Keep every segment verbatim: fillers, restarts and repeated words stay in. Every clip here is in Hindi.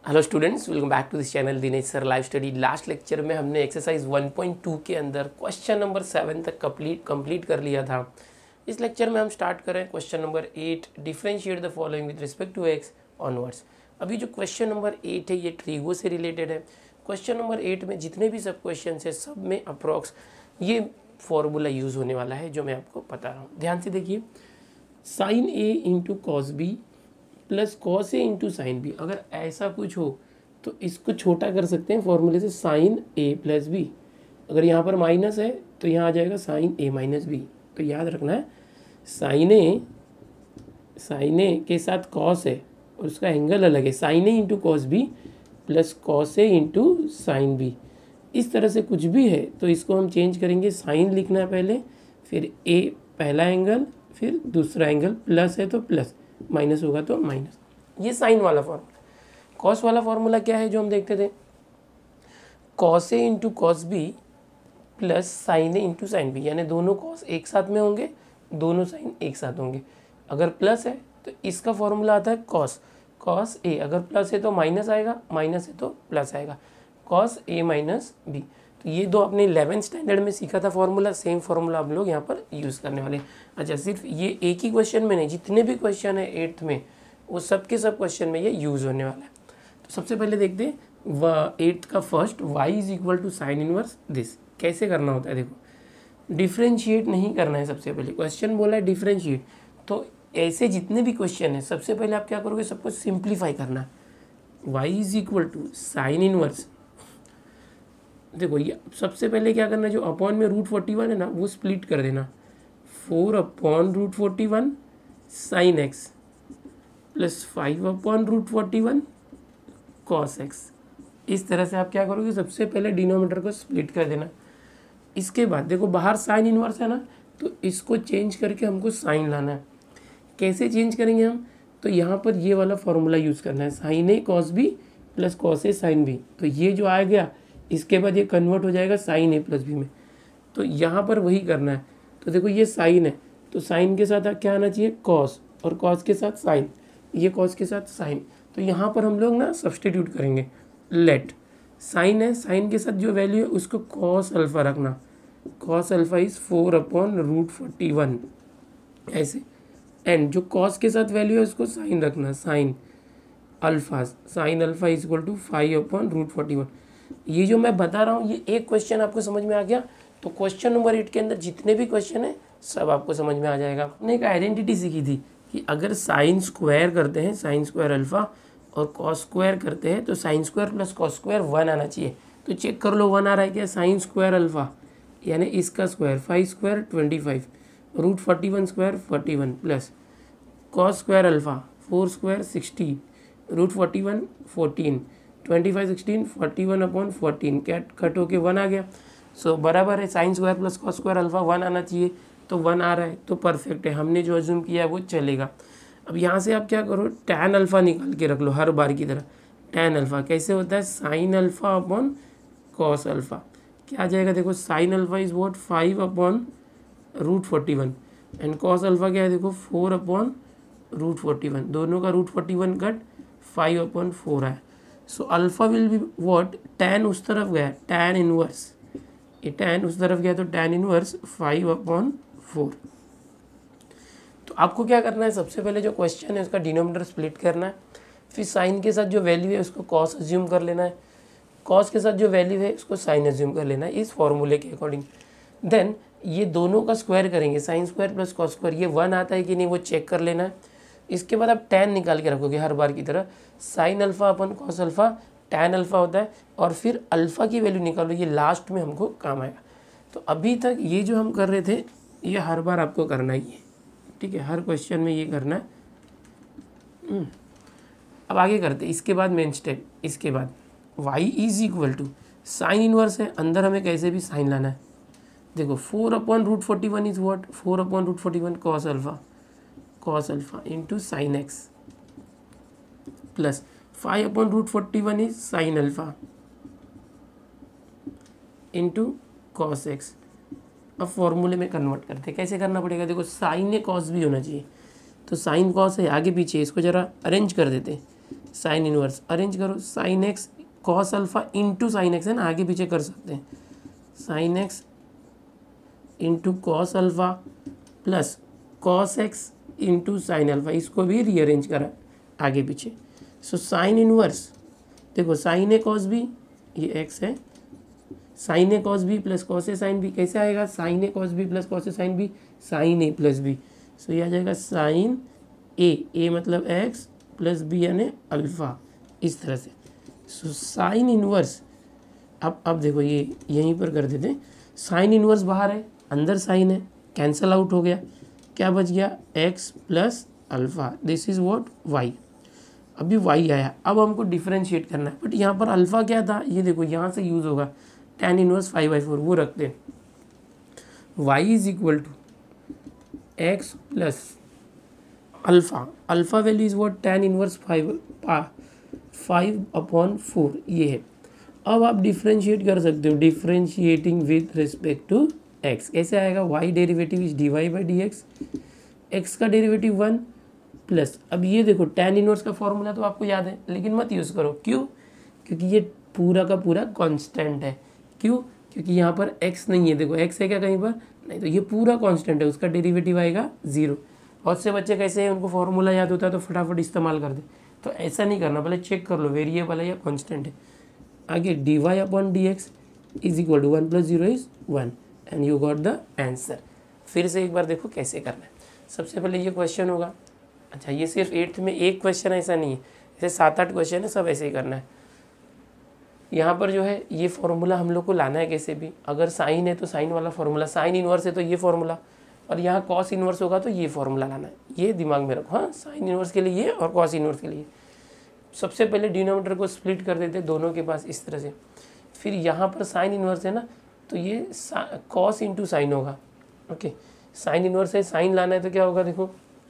Hello students, welcome back to this channel Dinesh sir live study. Last lecture में हमने एक्सरसाइज वन पॉइंट टू के अंदर क्वेश्चन नंबर सेवन तक कंप्लीट कंप्लीट कर लिया था। इस लेक्चर में हम स्टार्ट करें question number eight, differentiate the following with respect to x onwards. अभी जो क्वेश्चन नंबर एट है ये ट्रीगो से रिलेटेड है। क्वेश्चन नंबर एट में जितने भी सब क्वेश्चन है सब में अप्रॉक्स ये फॉर्मूला यूज़ होने वाला है जो मैं आपको बता रहा हूँ। ध्यान से देखिए, sine A into cos B plus cos A into sine B. अगर ऐसा कुछ हो तो इसको छोटा कर सकते हैं फॉर्मूले से, साइन ए प्लस बी। अगर यहाँ पर माइनस है तो यहाँ आ जाएगा साइन ए माइनस बी। तो याद रखना है, साइन ए साइन ए के साथ कॉस है और उसका एंगल अलग है, sine A into cos B plus cos A into sine B. इस तरह से कुछ भी है तो इसको हम चेंज करेंगे, साइन लिखना है पहले, फिर ए पहला एंगल, फिर दूसरा एंगल, प्लस है तो प्लस, माइनस होगा तो माइनस। ये साइन वाला फॉर्मूला। कॉस वाला फॉर्मूला क्या है जो हम देखते थे, cos A into cos B plus sine A into sine B, यानी दोनों कॉस एक साथ में होंगे, दोनों साइन एक साथ होंगे। अगर प्लस है तो इसका फॉर्मूला आता है कॉस कॉस ए, अगर प्लस है तो माइनस आएगा, माइनस है तो प्लस आएगा, कॉस ए माइनस बी। तो ये दो अपने इलेवेंथ स्टैंडर्ड में सीखा था फॉर्मूला, सेम फॉर्मूला आप लोग यहाँ पर यूज़ करने वाले। अच्छा, सिर्फ ये एक ही क्वेश्चन में नहीं, जितने भी क्वेश्चन है एट्थ में वो सब के सब क्वेश्चन में ये यूज़ होने वाला है। तो सबसे पहले देखते हैं एट्थ का first, y is equal to sine inverse this. कैसे करना होता है, देखो डिफ्रेंशिएट नहीं करना है। सबसे पहले क्वेश्चन बोला है डिफ्रेंशिएट, तो ऐसे जितने भी क्वेश्चन है सबसे पहले आप क्या करोगे, सबको सिंप्लीफाई करना है। y is equal to sine inverse, देखो ये सबसे पहले क्या करना है, जो अपॉन में रूट फोर्टी वन है ना वो स्प्लिट कर देना, four upon root forty one sine x plus five upon root forty one cos x. इस तरह से आप क्या करोगे, सबसे पहले डिनोमिनेटर को स्प्लिट कर देना। इसके बाद देखो बाहर साइन इनवर्स है ना, तो इसको चेंज करके हमको साइन लाना है। कैसे चेंज करेंगे हम, तो यहाँ पर ये वाला फॉर्मूला यूज़ करना है, sine A cos B plus cos A sine B. तो ये जो आ गया इसके बाद ये कन्वर्ट हो जाएगा साइन ए प्लस बी में, तो यहाँ पर वही करना है। तो देखो ये साइन है तो साइन के साथ क्या आना चाहिए, कॉस, और कॉस के साथ साइन, ये कॉस के साथ साइन। तो यहाँ पर हम लोग ना सब्सटीट्यूट करेंगे, लेट साइन है, साइन के साथ जो वैल्यू है उसको कॉस अल्फ़ा रखना, cos alpha is four upon root forty one ऐसे, एंड जो कॉस के साथ वैल्यू है उसको साइन रखना, sine alpha, sine alpha is equal to five upon root forty one. ये जो मैं बता रहा हूँ ये एक क्वेश्चन आपको समझ में आ गया, तो क्वेश्चन नंबर एट के अंदर जितने भी क्वेश्चन है सब आपको समझ में आ जाएगा। हमने एक आइडेंटिटी सीखी थी कि अगर साइन स्क्वायर करते हैं, साइन स्क्वायर अल्फ़ा, और कॉस स्क्वायर करते हैं तो sine square plus cos square one आना चाहिए। तो चेक कर लो वन आ रहा है क्या, साइन स्क्वायर अल्फ़ा यानी इसका square, five square twenty five, root forty one square forty one, plus cos square alpha four square sixty, root forty one fourteen, twenty five sixteen forty one upon fourteen, कैट कट होके वन आ गया। सो so, बराबर है sine square plus cos square alpha one आना चाहिए, तो वन आ रहा है तो परफेक्ट है, हमने जो अज्यूम किया है वो चलेगा। अब यहाँ से आप क्या करो, टैन अल्फ़ा निकाल के रख लो हर बार की तरह। टैन अल्फ़ा कैसे होता है, sine alpha upon cos alpha. क्या आ जाएगा, देखो sine alpha is what five upon root forty one, and cos alpha क्या है, देखो four upon root forty one, दोनों का root forty one cut, five upon four है। So alpha will be what, tan उस तरफ गया, टैन इनवर्स, ये टैन उस तरफ गया तो tan inverse five upon four. तो आपको क्या करना है, सबसे पहले जो क्वेश्चन है उसका डिनोमिनेटर स्प्लिट करना है, फिर साइन के साथ जो वैल्यू है उसको कॉस अज्यूम कर लेना है, कॉस के साथ जो वैल्यू है उसको साइन अज्यूम कर लेना है इस फॉर्मूले के अकॉर्डिंग। देन ये दोनों का स्क्वायर करेंगे, sine square plus cos square, ये वन आता है कि नहीं वो चेक कर लेना है। इसके बाद आप टैन निकाल के रखोगे हर बार की तरह, sine alpha upon cos alpha, tan alpha होता है, और फिर अल्फ़ा की वैल्यू निकालो, ये लास्ट में हमको काम आएगा। तो अभी तक ये जो हम कर रहे थे ये हर बार आपको करना ही है, ठीक है, हर क्वेश्चन में ये करना है। अब आगे करते, इसके बाद मेन स्टेप, इसके बाद y is equal to sine inverse है, अंदर हमें कैसे भी साइन लाना है। देखो four upon root forty one is what, four upon root forty one cos alpha, cos alpha into sine x, plus five upon root forty one is sine alpha into cos x. अब फॉर्मूले में कन्वर्ट करते, कैसे करना पड़ेगा, देखो साइन ए कॉस भी होना चाहिए, तो साइन कॉस है आगे पीछे, इसको ज़रा अरेंज कर देते, साइन इनवर्स अरेंज करो, sine x cos alpha into sine x है ना, आगे पीछे कर सकते हैं, sine x into cos alpha plus cos x into sine alpha, इसको भी रीअरेंज करा आगे पीछे। सो साइन इनवर्स देखो साइन ए कॉस बी, ये एक्स है, sine A cos B plus cos A sine B, कैसे आएगा sine A cos B plus cos A sine B, sign A plus B, so ये आ जाएगा साइन ए, ए मतलब एक्स प्लस बी यानी अल्फा, इस तरह से। सो साइन इनवर्स, अब अब देखो ये यहीं पर कर देते हैं, साइन इनवर्स बाहर है, अंदर साइन है, कैंसल आउट हो गया, क्या बच गया x plus alpha, this is what y. अभी वाई आया, अब हमको डिफ्रेंशिएट करना है, बट यहाँ पर अल्फा क्या था, ये देखो यहाँ से यूज़ होगा tan inverse five by four, वो रखते हैं, y is equal to x plus alpha, alpha value is what tan inverse five five upon four, ये है। अब आप डिफ्रेंशिएट कर सकते हो, differentiating with respect to x, कैसे आएगा y derivative is d Y by D x, x का डेरिवेटिव वन प्लस, अब ये देखो टेन इनवर्स का फॉर्मूला तो आपको याद है, लेकिन मत यूज़ करो, क्यों, क्योंकि ये पूरा का पूरा कांस्टेंट है, क्यों, क्योंकि यहाँ पर x नहीं है, देखो x है क्या कहीं पर, नहीं, तो ये पूरा कांस्टेंट है, उसका डेरिवेटिव आएगा जीरो। बहुत से बच्चे कैसे हैं, उनको फॉर्मूला याद होता है तो फटाफट इस्तेमाल कर दे, तो ऐसा नहीं करना, पहले चेक कर लो वेरिएबल है या कांस्टेंट है। आगे d y upon d x is equal to one plus zero is one and you got the answer. फिर से एक बार देखो कैसे करना है। सबसे पहले ये क्वेश्चन होगा, अच्छा ये सिर्फ एट्थ में एक क्वेश्चन ऐसा नहीं है, जैसे सात आठ क्वेश्चन है, सब ऐसे ही करना है। यहाँ पर जो है ये फॉर्मूला हम लोग को लाना है कैसे भी, अगर साइन है तो साइन वाला फॉर्मूला, साइन इनवर्स है तो ये फॉर्मूला, और यहाँ कॉस इनवर्स होगा तो ये फॉर्मूला लाना है, ये दिमाग में रखो। हाँ, साइन इनवर्स के लिए ये और कॉस इनवर्स के लिए। सबसे पहले डिनोमिनेटर को स्प्लिट कर देते दोनों के पास इस तरह से, फिर यहाँ पर साइन इनवर्स है ना, तो ये कॉस इंटू साइन होगा। ओके, साइन इनवर्स है, साइन लाना है तो क्या होगा, देखो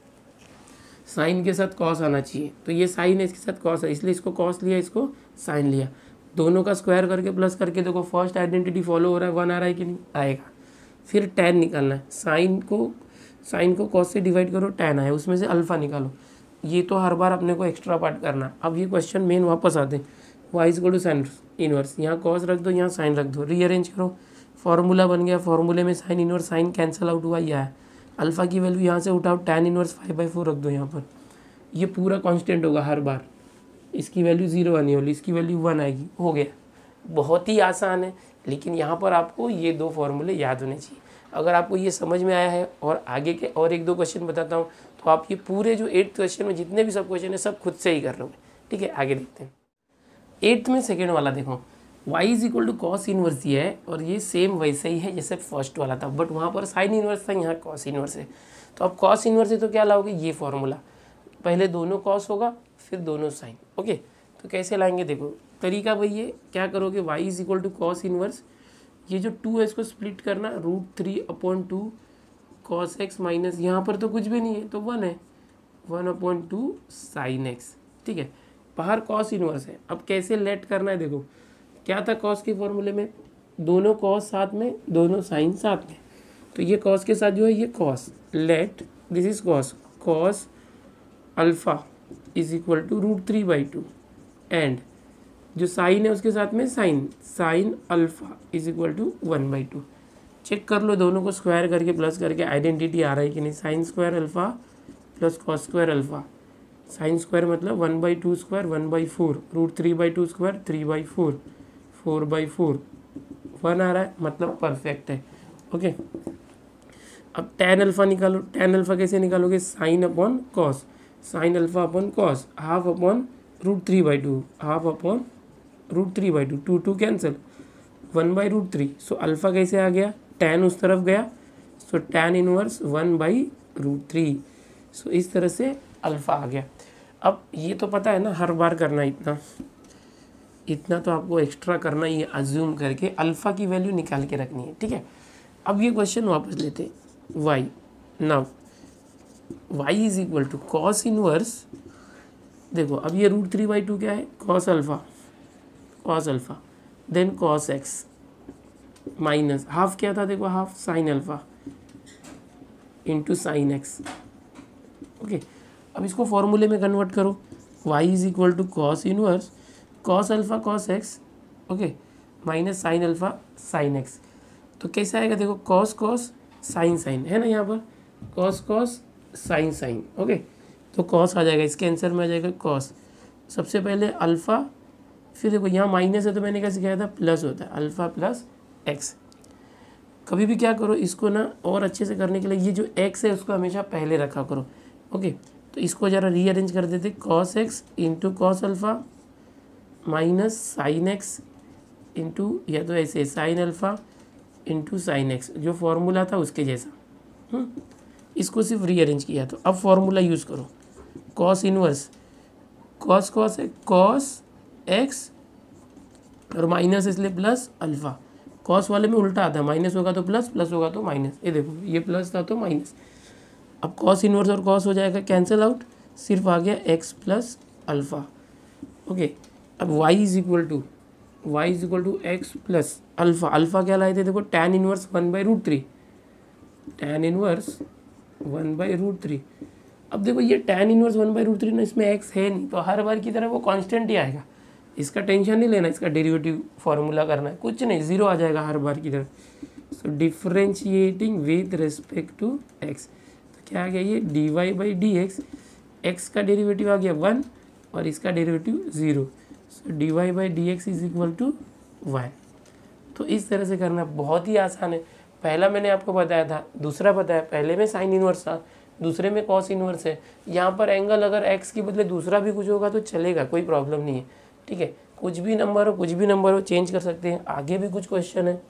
साइन के साथ कॉस आना चाहिए, तो ये साइन है, इसके साथ कॉस है, इसलिए इसको कॉस लिया, इसको साइन लिया, दोनों का स्क्वायर करके प्लस करके देखो फर्स्ट आइडेंटिटी फॉलो हो रहा है, वन आ रहा है कि नहीं, आएगा। फिर टेन निकालना है, साइन को साइन को कॉस से डिवाइड करो, टेन आया, उसमें से अल्फा निकालो, ये तो हर बार अपने को एक्स्ट्रा पार्ट करना। अब ये क्वेश्चन मेन वापस आते हैं, y is equal to sine inverse, यहाँ कॉस रख दो, यहाँ साइन रख दो, रीअरेंज करो, फॉर्मूला बन गया, फॉर्मूले में sine inverse, sine cancel out हुआ, यह है अल्फा की वैल्यू, यहाँ से उठाओ, tan inverse five by four रख दो यहाँ पर, ये पूरा कांस्टेंट होगा हर बार, इसकी वैल्यू जीरो आनी होगी, इसकी वैल्यू वन आएगी, हो गया। बहुत ही आसान है, लेकिन यहाँ पर आपको ये दो फॉर्मूले याद होने चाहिए। अगर आपको ये समझ में आया है और आगे के और एक दो क्वेश्चन बताता हूँ, तो आप ये पूरे जो एट्थ क्वेश्चन में जितने भी सब क्वेश्चन है सब खुद से ही कर लोगे। ठीक है, आगे देखते हैं। एट्थ में सेकेंड वाला देखो, y is equal to cos inverse ये है, और ये सेम वैसे ही है जैसे फर्स्ट वाला था, बट वहाँ पर साइन इनवर्स था, यहाँ कॉस इनवर्स है। तो अब कॉस इनवर्स है तो क्या लाओगे, ये फॉर्मूला, पहले दोनों कॉस होगा फिर दोनों साइन। ओके, तो कैसे लाएंगे, देखो तरीका वही है, क्या करोगे, y is equal to cos inverse, ये जो टू है इसको स्प्लिट करना, root three upon two cos x minus, यहाँ पर तो कुछ भी नहीं है तो वन है, one upon two sine x. ठीक है, बाहर कॉस इनवर्स है। अब कैसे लेट करना है, देखो क्या था कॉस के फॉर्मूले में, दोनों कॉस साथ में, दोनों साइन साथ में, तो ये कॉस के साथ जो है ये cos, let this is cos, cos alpha is equal to root three by two, and जो साइन है उसके साथ में sine, sine alpha is equal to one by two. Check कर लो दोनों को स्क्वायर करके प्लस करके आइडेंटिटी आ रहा है कि नहीं, sine square alpha plus cos square alpha, sine square मतलब one by two square one by four, root three by two square three by four, four by four, one आ रहा है मतलब परफेक्ट है। ओके, अब टेन अल्फा निकालो, टेन अल्फा कैसे निकालोगे, sine upon cos, sine alpha upon cos, half upon root three by two, half upon root three by two, two two cancel, one by root three, so alpha कैसे आ गया, टेन उस तरफ गया, so tan inverse one by root three, so इस तरह से अल्फा आ गया। अब ये तो पता है ना, हर बार करना इतना इतना तो आपको एक्स्ट्रा करना ही है, अज्यूम करके अल्फा की वैल्यू निकाल के रखनी है। ठीक है, अब ये क्वेश्चन वापस लेते हैं, y, now y is equal to cos inverse, देखो अब ये रूट थ्री बाई टू क्या है, cos alpha, cos alpha, then cos x minus half क्या था, देखो half sine alpha into sine x. Okay, अब इसको फॉर्मूले में कन्वर्ट करो, y is equal to cos inverse cos alpha cos x, okay, minus sine alpha sine x. तो कैसे आएगा देखो, कॉस कॉस साइन साइन है ना, यहाँ पर cos cos sine sine, okay. तो कॉस आ जाएगा, इसके आंसर में आ जाएगा कॉस। सबसे पहले अल्फ़ा, फिर देखो यहाँ माइनस है तो मैंने क्या सिखाया था, प्लस होता है, अल्फ़ा प्लस एक्स। कभी भी क्या करो इसको ना और अच्छे से करने के लिए, ये जो एक्स है उसको हमेशा पहले रखा करो, ओके। तो इसको ज़रा रीअरेंज कर देते, cos x into cos alpha minus sine x into, या तो ऐसे sine alpha into sine x, जो फॉर्मूला था उसके जैसा। हुँ? इसको सिर्फ रीअरेंज किया। तो अब फॉर्मूला यूज़ करो, कॉस इनवर्स कॉस कॉस है कॉस एक्स और माइनस इसलिए प्लस अल्फ़ा। कॉस वाले में उल्टा आता है, माइनस होगा तो प्लस, प्लस होगा तो माइनस। ये देखो ये प्लस था तो माइनस। अब कॉस इनवर्स और कॉस हो जाएगा कैंसिल आउट, सिर्फ आ गया एक्स प्लस अल्फ़ा, ओके। अब y is equal to y is equal to x plus alpha. Alpha क्या लाए थे देखो, tan inverse one by root three, tan inverse one by root three. अब देखो ये tan inverse one by root three ना, इसमें एक्स है नहीं, तो हर बार की तरह वो कांस्टेंट ही आएगा। इसका टेंशन नहीं लेना, इसका डेरिवेटिव फार्मूला करना है, कुछ नहीं, ज़ीरो आ जाएगा हर बार की तरह। So differentiating with respect to x, तो क्या आ गया ये d Y by D x, x का डेरिवेटिव आ गया वन और इसका derivative zero. So d Y by D x is equal to one. तो इस तरह से करना बहुत ही आसान है। पहला मैंने आपको बताया था, दूसरा बताया, पहले में साइन इनवर्स था, दूसरे में कॉस इनवर्स है। यहाँ पर एंगल अगर एक्स के बदले दूसरा भी कुछ होगा तो चलेगा, कोई प्रॉब्लम नहीं है, ठीक है। कुछ भी नंबर हो कुछ भी नंबर हो चेंज कर सकते हैं। आगे भी कुछ क्वेश्चन है,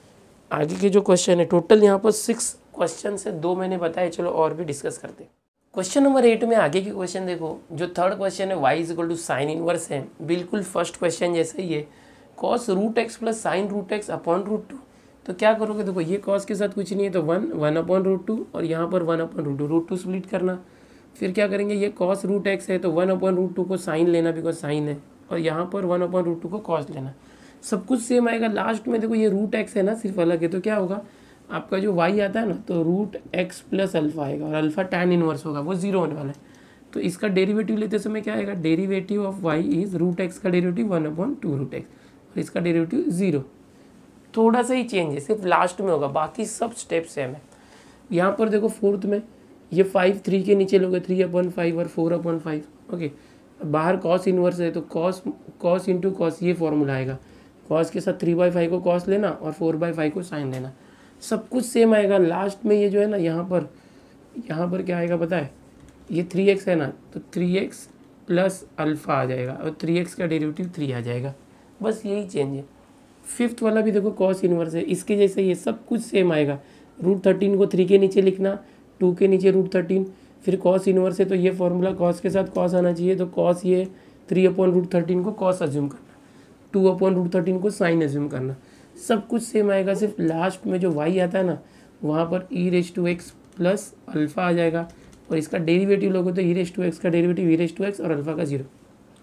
आगे के जो क्वेश्चन है टोटल यहाँ पर सिक्स क्वेश्चन है, दो मैंने बताए, चलो और भी डिस्कस करते हैं। क्वेश्चन नंबर एट में आगे के क्वेश्चन देखो, जो थर्ड क्वेश्चन है y is equal to sine inverse है, बिल्कुल फर्स्ट क्वेश्चन जैसे ही है, cos root x plus sine root x upon root two. तो क्या करोगे देखो, ये कॉस के साथ कुछ नहीं है तो one one upon root two, और यहाँ पर one upon root two, root two split करना। फिर क्या करेंगे, ये कॉस रूट एक्स है तो वन अपॉन रूट टू को साइन लेना बिकॉज साइन है, और यहाँ पर वन अपॉन रूट टू को कॉस लेना। सब कुछ सेम आएगा। लास्ट में देखो ये रूट एक्स है ना, सिर्फ अलग है, तो क्या होगा आपका जो वाई आता है ना, तो रूट एक्स प्लस अल्फा आएगा, और अल्फा टैन इनवर्स होगा, वो जीरो होने वाला है। तो इसका डेरिवेटिव लेते समय क्या आएगा, derivative of y is root x का derivative one upon two root x, और इसका डेरिवेटिव जीरो। थोड़ा सा ही चेंज है, सिर्फ लास्ट में होगा, बाकी सब स्टेप सेम है। यहाँ पर देखो फोर्थ में ये फाइव थ्री के नीचे लोगे, थ्री अपॉन फाइव और फोर अपॉन फाइव, ओके। बाहर कॉस इनवर्स है तो कॉस कॉस इंटू कॉस, ये फॉर्मूला आएगा। कॉस के साथ थ्री बाई फाइव को कॉस लेना और फोर बाई फाइव को साइन लेना, सब कुछ सेम आएगा। लास्ट में ये जो है ना, यहाँ पर यहाँ पर क्या आएगा पता है, ये थ्री एक्स है ना, तो थ्री एक्स प्लस अल्फ़ा आ जाएगा, और थ्री एक्स का डेरिवेटिव थ्री आ जाएगा, बस यही चेंज है। फिफ्थ वाला भी देखो कॉस इनवर्स है, इसके जैसे ये सब कुछ सेम आएगा। रूट थर्टीन को थ्री के नीचे लिखना, टू के नीचे रूट थर्टीन, फिर कॉस इनवर्स है तो ये फॉर्मूला कॉस के साथ कॉस आना चाहिए, तो कॉस ये थ्री अपॉन रूट थर्टीन को कॉस अज्यूम करना, टू अपॉन रूट थर्टीन को साइन अज्यूम करना, सब कुछ सेम आएगा। सिर्फ लास्ट में जो वाई आता है ना, वहाँ पर e raise to x plus alpha आ जाएगा, और इसका डेरिवेटिव लोगे तो ई रेस टू एक्स का derivative e raise to x और अल्फ़ा का जीरो,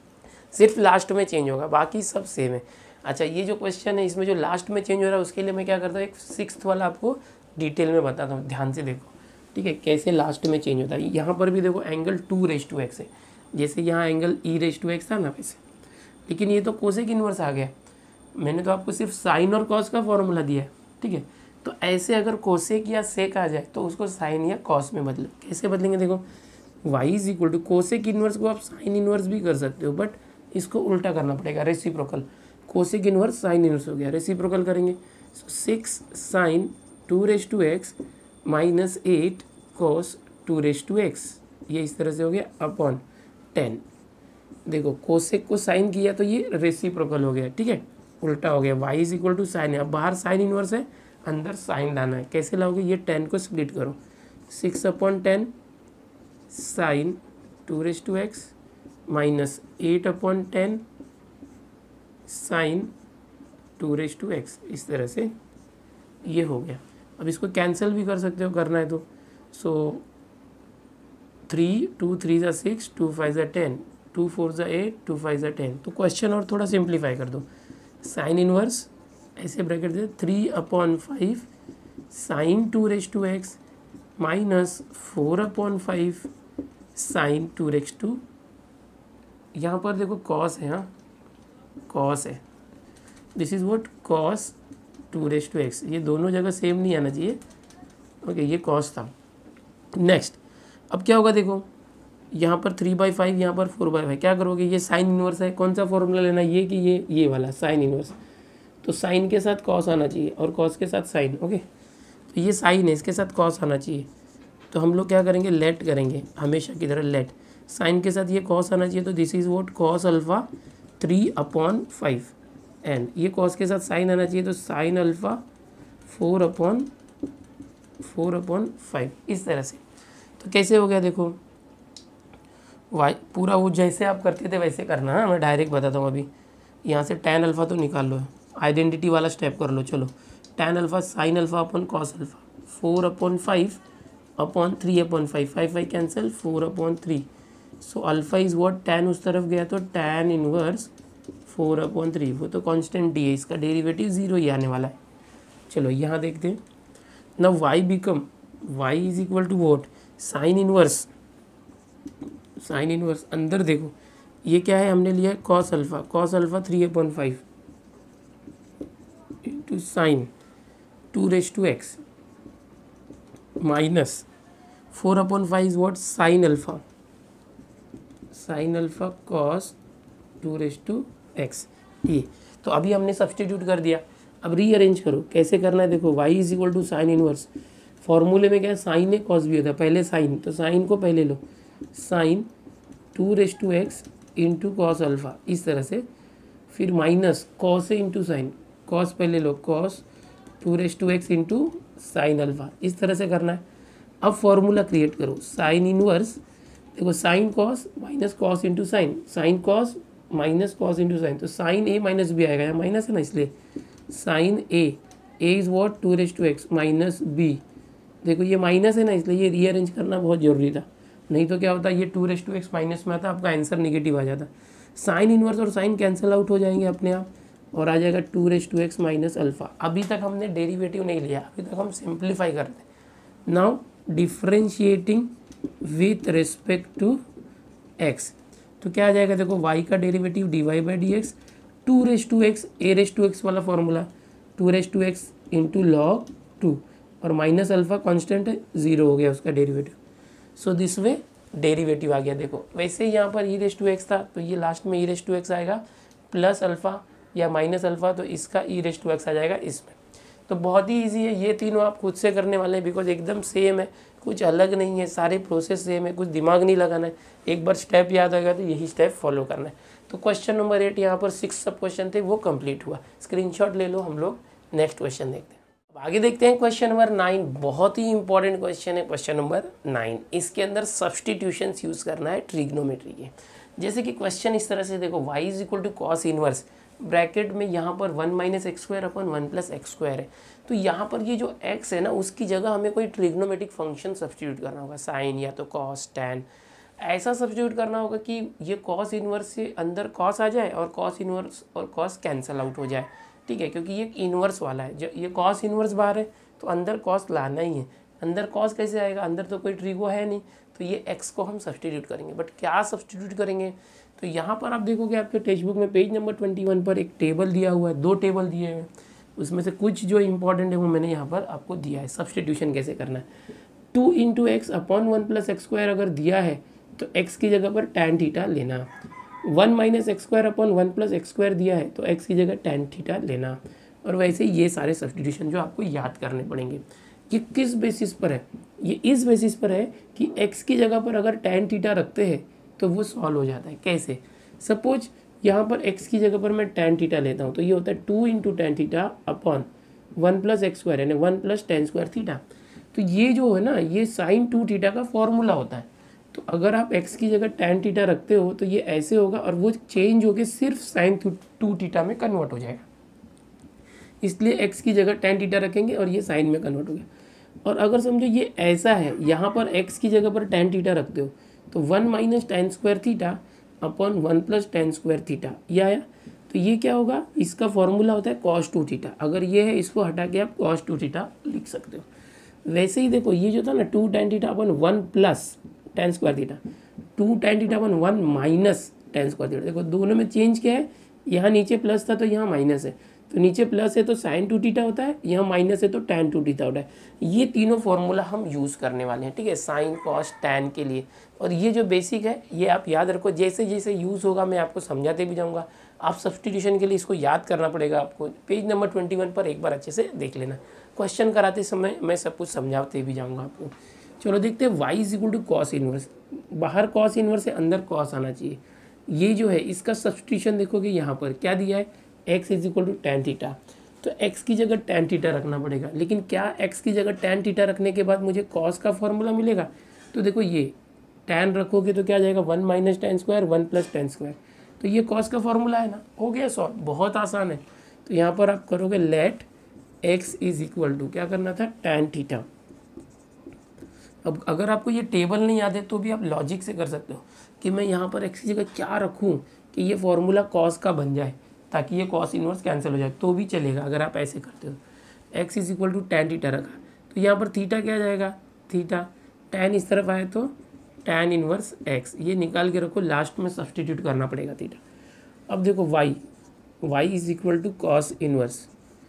सिर्फ लास्ट में चेंज होगा, बाकी सब सेम है। अच्छा, ये जो क्वेश्चन है इसमें जो लास्ट में चेंज हो रहा है उसके लिए मैं क्या करता हूँ, एक सिक्स्थ वाला आपको डिटेल में बताता हूँ, ध्यान से देखो, ठीक है, कैसे लास्ट में चेंज होता है। यहाँ पर भी देखो angle two raise to x है, जैसे यहाँ angle e raise to x था ना वैसे, लेकिन ये तो कोसेक इनवर्स आ गया। मैंने तो आपको सिर्फ साइन और कॉस का फॉर्मूला दिया है, ठीक है। तो ऐसे अगर कोसेक या सेक आ जाए तो उसको साइन या कॉस में बदलो। कैसे बदलेंगे देखो, y is equal to cosec inverse को आप साइन इनवर्स भी कर सकते हो, बट इसको उल्टा करना पड़ेगा, reciprocal. Cosec inverse sine inverse हो गया, रेसिप्रोकल करेंगे, so six sine two raise to x minus eight cos two raise to x, ये इस तरह से हो गया अपॉन टेन। देखो कोसेक को साइन किया तो ये रेसिप्रोकल हो गया, ठीक है, उल्टा हो गया। Y is equal to sine है, अब बाहर साइन इनवर्स है, अंदर साइन लाना है। कैसे लाओगे, ये टेन को स्प्लिट करो, six upon ten sine two raise to x minus eight upon ten sine two raise to x, इस तरह से ये हो गया। अब इसको कैंसिल भी कर सकते हो, करना है तो। सो थ्री टू थ्री ज़ा सिक्स, टू फाइव ज़ा टेन, टू फोर ज़ा एट, टू फाइव ज़ा टेन। तो क्वेश्चन और थोड़ा सिंप्लीफाई कर दो, साइन इनवर्स ऐसे ब्रैकेट दे, three upon five sine two raise to x minus four upon five sine two raise to two पर देखो कॉस है, हाँ कॉस है, this is what cos two raise to x, ये दोनों जगह सेम नहीं आना चाहिए, ओके ये कॉस था। नेक्स्ट अब क्या होगा देखो, यहाँ पर थ्री बाई फाइव, यहाँ पर फोर बाई फाइव, क्या करोगे, ये साइन इनवर्स है, कौन सा फॉर्मूला लेना है, ये कि ये ये वाला साइन इनवर्स, तो साइन के साथ कॉस आना चाहिए और कॉस के साथ साइन, ओके तो ये साइन है, इसके साथ कॉस आना चाहिए, तो हम लोग क्या करेंगे, लेट करेंगे हमेशा की तरह लेट, साइन के साथ ये कॉस आना चाहिए, तो this is what cos alpha three upon five, and ये कॉस के साथ साइन आना चाहिए, तो sine alpha four upon four upon five, इस तरह से। तो कैसे हो गया देखो, वाई पूरा वो जैसे आप करते थे वैसे करना है, मैं डायरेक्ट बताता हूँ। अभी यहाँ से टैन अल्फ़ा तो निकाल लो, आइडेंटिटी वाला स्टेप कर लो, चलो tan alpha sine alpha upon cos alpha, four upon five upon three upon five, five five cancel, four upon three, so alpha is what, tan उस तरफ गया तो tan inverse four upon three, वो तो कांस्टेंट डी है, इसका डेरिवेटिव ज़ीरो ही आने वाला है। चलो यहाँ देखते हैं ना, y become y is equal to what, sine inverse, sine inverse अंदर देखो ये क्या है, हमने लिया है cos alpha, cos alpha three upon five into sine two raise to x minus four upon five is what, sine alpha, sine alpha cos two raise to x, ये तो अभी हमने सब्सटीट्यूट कर दिया। अब रीअरेंज करो, कैसे करना है देखो, y is equal to sine inverse, फॉर्मूले में क्या है, साइन है कॉस भी होता है, पहले साइन, तो साइन को पहले लो, sine two raise to x into cos alpha, इस तरह से, फिर माइनस कॉस है इंटू साइन, कॉस पहले लो, cos two raise to x into sine alpha, इस तरह से करना है। अब फॉर्मूला क्रिएट करो, साइन इनवर्स देखो, sine cos minus cos into sine, sine cos minus cos into sine, तो साइन ए माइनस बी आएगा, यहाँ माइनस है ना इसलिए sine A, A is what two raise to x minus b, देखो ये माइनस है ना इसलिए ये रीअरेंज करना बहुत ज़रूरी था, नहीं तो क्या होता है ये two raise to x minus में आता, आपका आंसर नेगेटिव आ जाता। साइन इनवर्स और साइन कैंसिल आउट हो जाएंगे अपने आप और आ जाएगा two raise to x minus alpha. अभी तक हमने डेरिवेटिव नहीं लिया, अभी तक हम सिंप्लीफाई करते हैं। Now differentiating with respect to x, तो क्या आ जाएगा देखो, y का derivative D Y by D x, two raise to x, a raise to x वाला formula, two raise to x into log two, और माइनस अल्फ़ा कॉन्स्टेंट है, ज़ीरो हो गया उसका derivative, so this way derivative आ गया। देखो वैसे ही यहाँ पर ई रेस टू एक्स था, तो ये लास्ट में ई रेस टू एक्स आएगा, प्लस अल्फ़ा या माइनस अल्फ़ा, तो इसका ई रेस टू एक्स आ जाएगा इसमें। तो बहुत ही ईजी है, ये तीनों आप खुद से करने वाले हैं, बिकॉज एकदम सेम है, कुछ अलग नहीं है, सारे प्रोसेस सेम है, कुछ दिमाग नहीं लगाना है, एक बार स्टेप याद आएगा तो यही स्टेप फॉलो करना है। तो क्वेश्चन नंबर एट, यहाँ पर सिक्स सब क्वेश्चन थे वो कंप्लीट हुआ, स्क्रीनशॉट ले लो, हम लोग नेक्स्ट क्वेश्चन देखते हैं। अब आगे देखते हैं क्वेश्चन नंबर नाइन, बहुत ही इंपॉर्टेंट क्वेश्चन है क्वेश्चन नंबर नाइन। इसके अंदर सब्सटीट्यूशंस यूज़ करना है ट्रिग्नोमेट्री के। जैसे कि क्वेश्चन इस तरह से देखो, y is equal to cos inverse, bracket में यहाँ पर one minus x square upon one plus x square है, तो यहाँ पर ये जो x है ना उसकी जगह हमें कोई ट्रिग्नोमेट्रिक फंक्शन सब्सटीट्यूट करना होगा, साइन या तो कॉस टैन, ऐसा सब्सटीट्यूट करना होगा कि ये कॉस इनवर्स से अंदर कॉस आ जाए और कॉस इनवर्स और कॉस कैंसिल आउट हो जाए, ठीक है, क्योंकि ये इनवर्स वाला है, जो ये कॉस इनवर्स बाहर है तो अंदर कॉस लाना ही है, अंदर कॉस कैसे आएगा, अंदर तो कोई ट्रिगो है नहीं, तो ये x को हम सब्सटीट्यूट करेंगे। बट क्या सब्सटीट्यूट करेंगे, तो यहाँ पर आप देखोगे आपके टेक्स्ट बुक में पेज नंबर ट्वेंटी वन पर एक टेबल दिया हुआ है, दो टेबल दिए हुए हैं, उसमें से कुछ जो इंपॉर्टेंट है वो मैंने यहाँ पर आपको दिया है। सब्सटीट्यूशन कैसे करना है, two into x upon one plus x square अगर दिया है तो x की जगह पर टैन थीटा लेना, one minus x square upon one plus x square दिया है तो x की जगह टैन थीटा लेना, और वैसे ये सारे सब्सटीट्यूशन जो आपको याद करने पड़ेंगे। ये किस बेसिस पर है, ये इस बेसिस पर है कि x की जगह पर अगर टैन थीटा रखते हैं तो वो सॉल्व हो जाता है। कैसे, सपोज यहाँ पर x की जगह पर मैं टैन थीटा लेता हूँ तो ये होता है two into tan theta upon one plus x square यानी one plus tan square theta, तो ये जो है ना ये साइन टू थीटा का फॉर्मूला होता है। तो अगर आप x की जगह टैन थीटा रखते हो तो ये ऐसे होगा और वो चेंज होकर सिर्फ साइन टू थीटा में कन्वर्ट हो जाएगा, इसलिए x की जगह टैन थीटा रखेंगे और ये साइन में कन्वर्ट हो गया। और अगर समझो ये ऐसा है, यहाँ पर x की जगह पर टैन थीटा रखते हो तो one minus tan square theta upon one plus tan square theta, ये आया, तो ये क्या होगा, इसका फॉर्मूला होता है कॉस टू थीटा। अगर ये है इसको हटा के आप कॉस टू थीटा लिख सकते हो। वैसे ही देखो ये जो था ना two tan theta upon one plus tan square theta, two tan theta upon one minus tan square theta. देखो दोनों में चेंज क्या है, यहाँ नीचे प्लस था तो यहाँ माइनस है, तो नीचे प्लस है तो साइन टू थीटा होता है, यहाँ माइनस है तो टैन टू थीटा होता है। ये तीनों फॉर्मूला हम यूज़ करने वाले हैं, ठीक है, साइन कॉस टैन के लिए। और ये जो बेसिक है ये आप याद रखो, जैसे जैसे यूज़ होगा मैं आपको समझाते भी जाऊँगा। आप सब्सटीट्यूशन के लिए इसको याद करना पड़ेगा आपको। पेज नंबर ट्वेंटी वन पर एक बार अच्छे से देख लेना, क्वेश्चन कराते समय मैं सब कुछ समझाते भी जाऊँगा आपको। चलो देखते हैं, y is equal to cos inverse. बाहर कॉस इनवर्स से अंदर कॉस आना चाहिए। ये जो है इसका सब्सटीट्यूशन देखोगे यहाँ पर क्या दिया है, x is equal to tan theta. तो x की जगह टैन थीटा रखना पड़ेगा। लेकिन क्या x की जगह टैन थीटा रखने के बाद मुझे cos का फॉर्मूला मिलेगा? तो देखो ये टैन रखोगे तो क्या आ जाएगा, one minus tan square one plus tan square. तो ये cos का फॉर्मूला है ना, हो गया सॉल्व, बहुत आसान है। तो यहाँ पर आप करोगे let x is equal to, क्या करना था, टैन थीटा। अब अगर आपको ये टेबल नहीं याद है तो भी आप लॉजिक से कर सकते हो कि मैं यहाँ पर x की जगह क्या रखूँ कि ये फॉर्मूला cos का बन जाए, ताकि ये cos इनवर्स कैंसिल हो जाए, तो भी चलेगा अगर आप ऐसे करते हो। x is equal to tan theta रखा, तो यहाँ पर थीटा क्या आ जाएगा, थीटा। टैन इस तरफ आए तो टैन इनवर्स x, ये निकाल के रखो, लास्ट में सब्सटीट्यूट करना पड़ेगा थीटा। अब देखो y, y is equal to cos inverse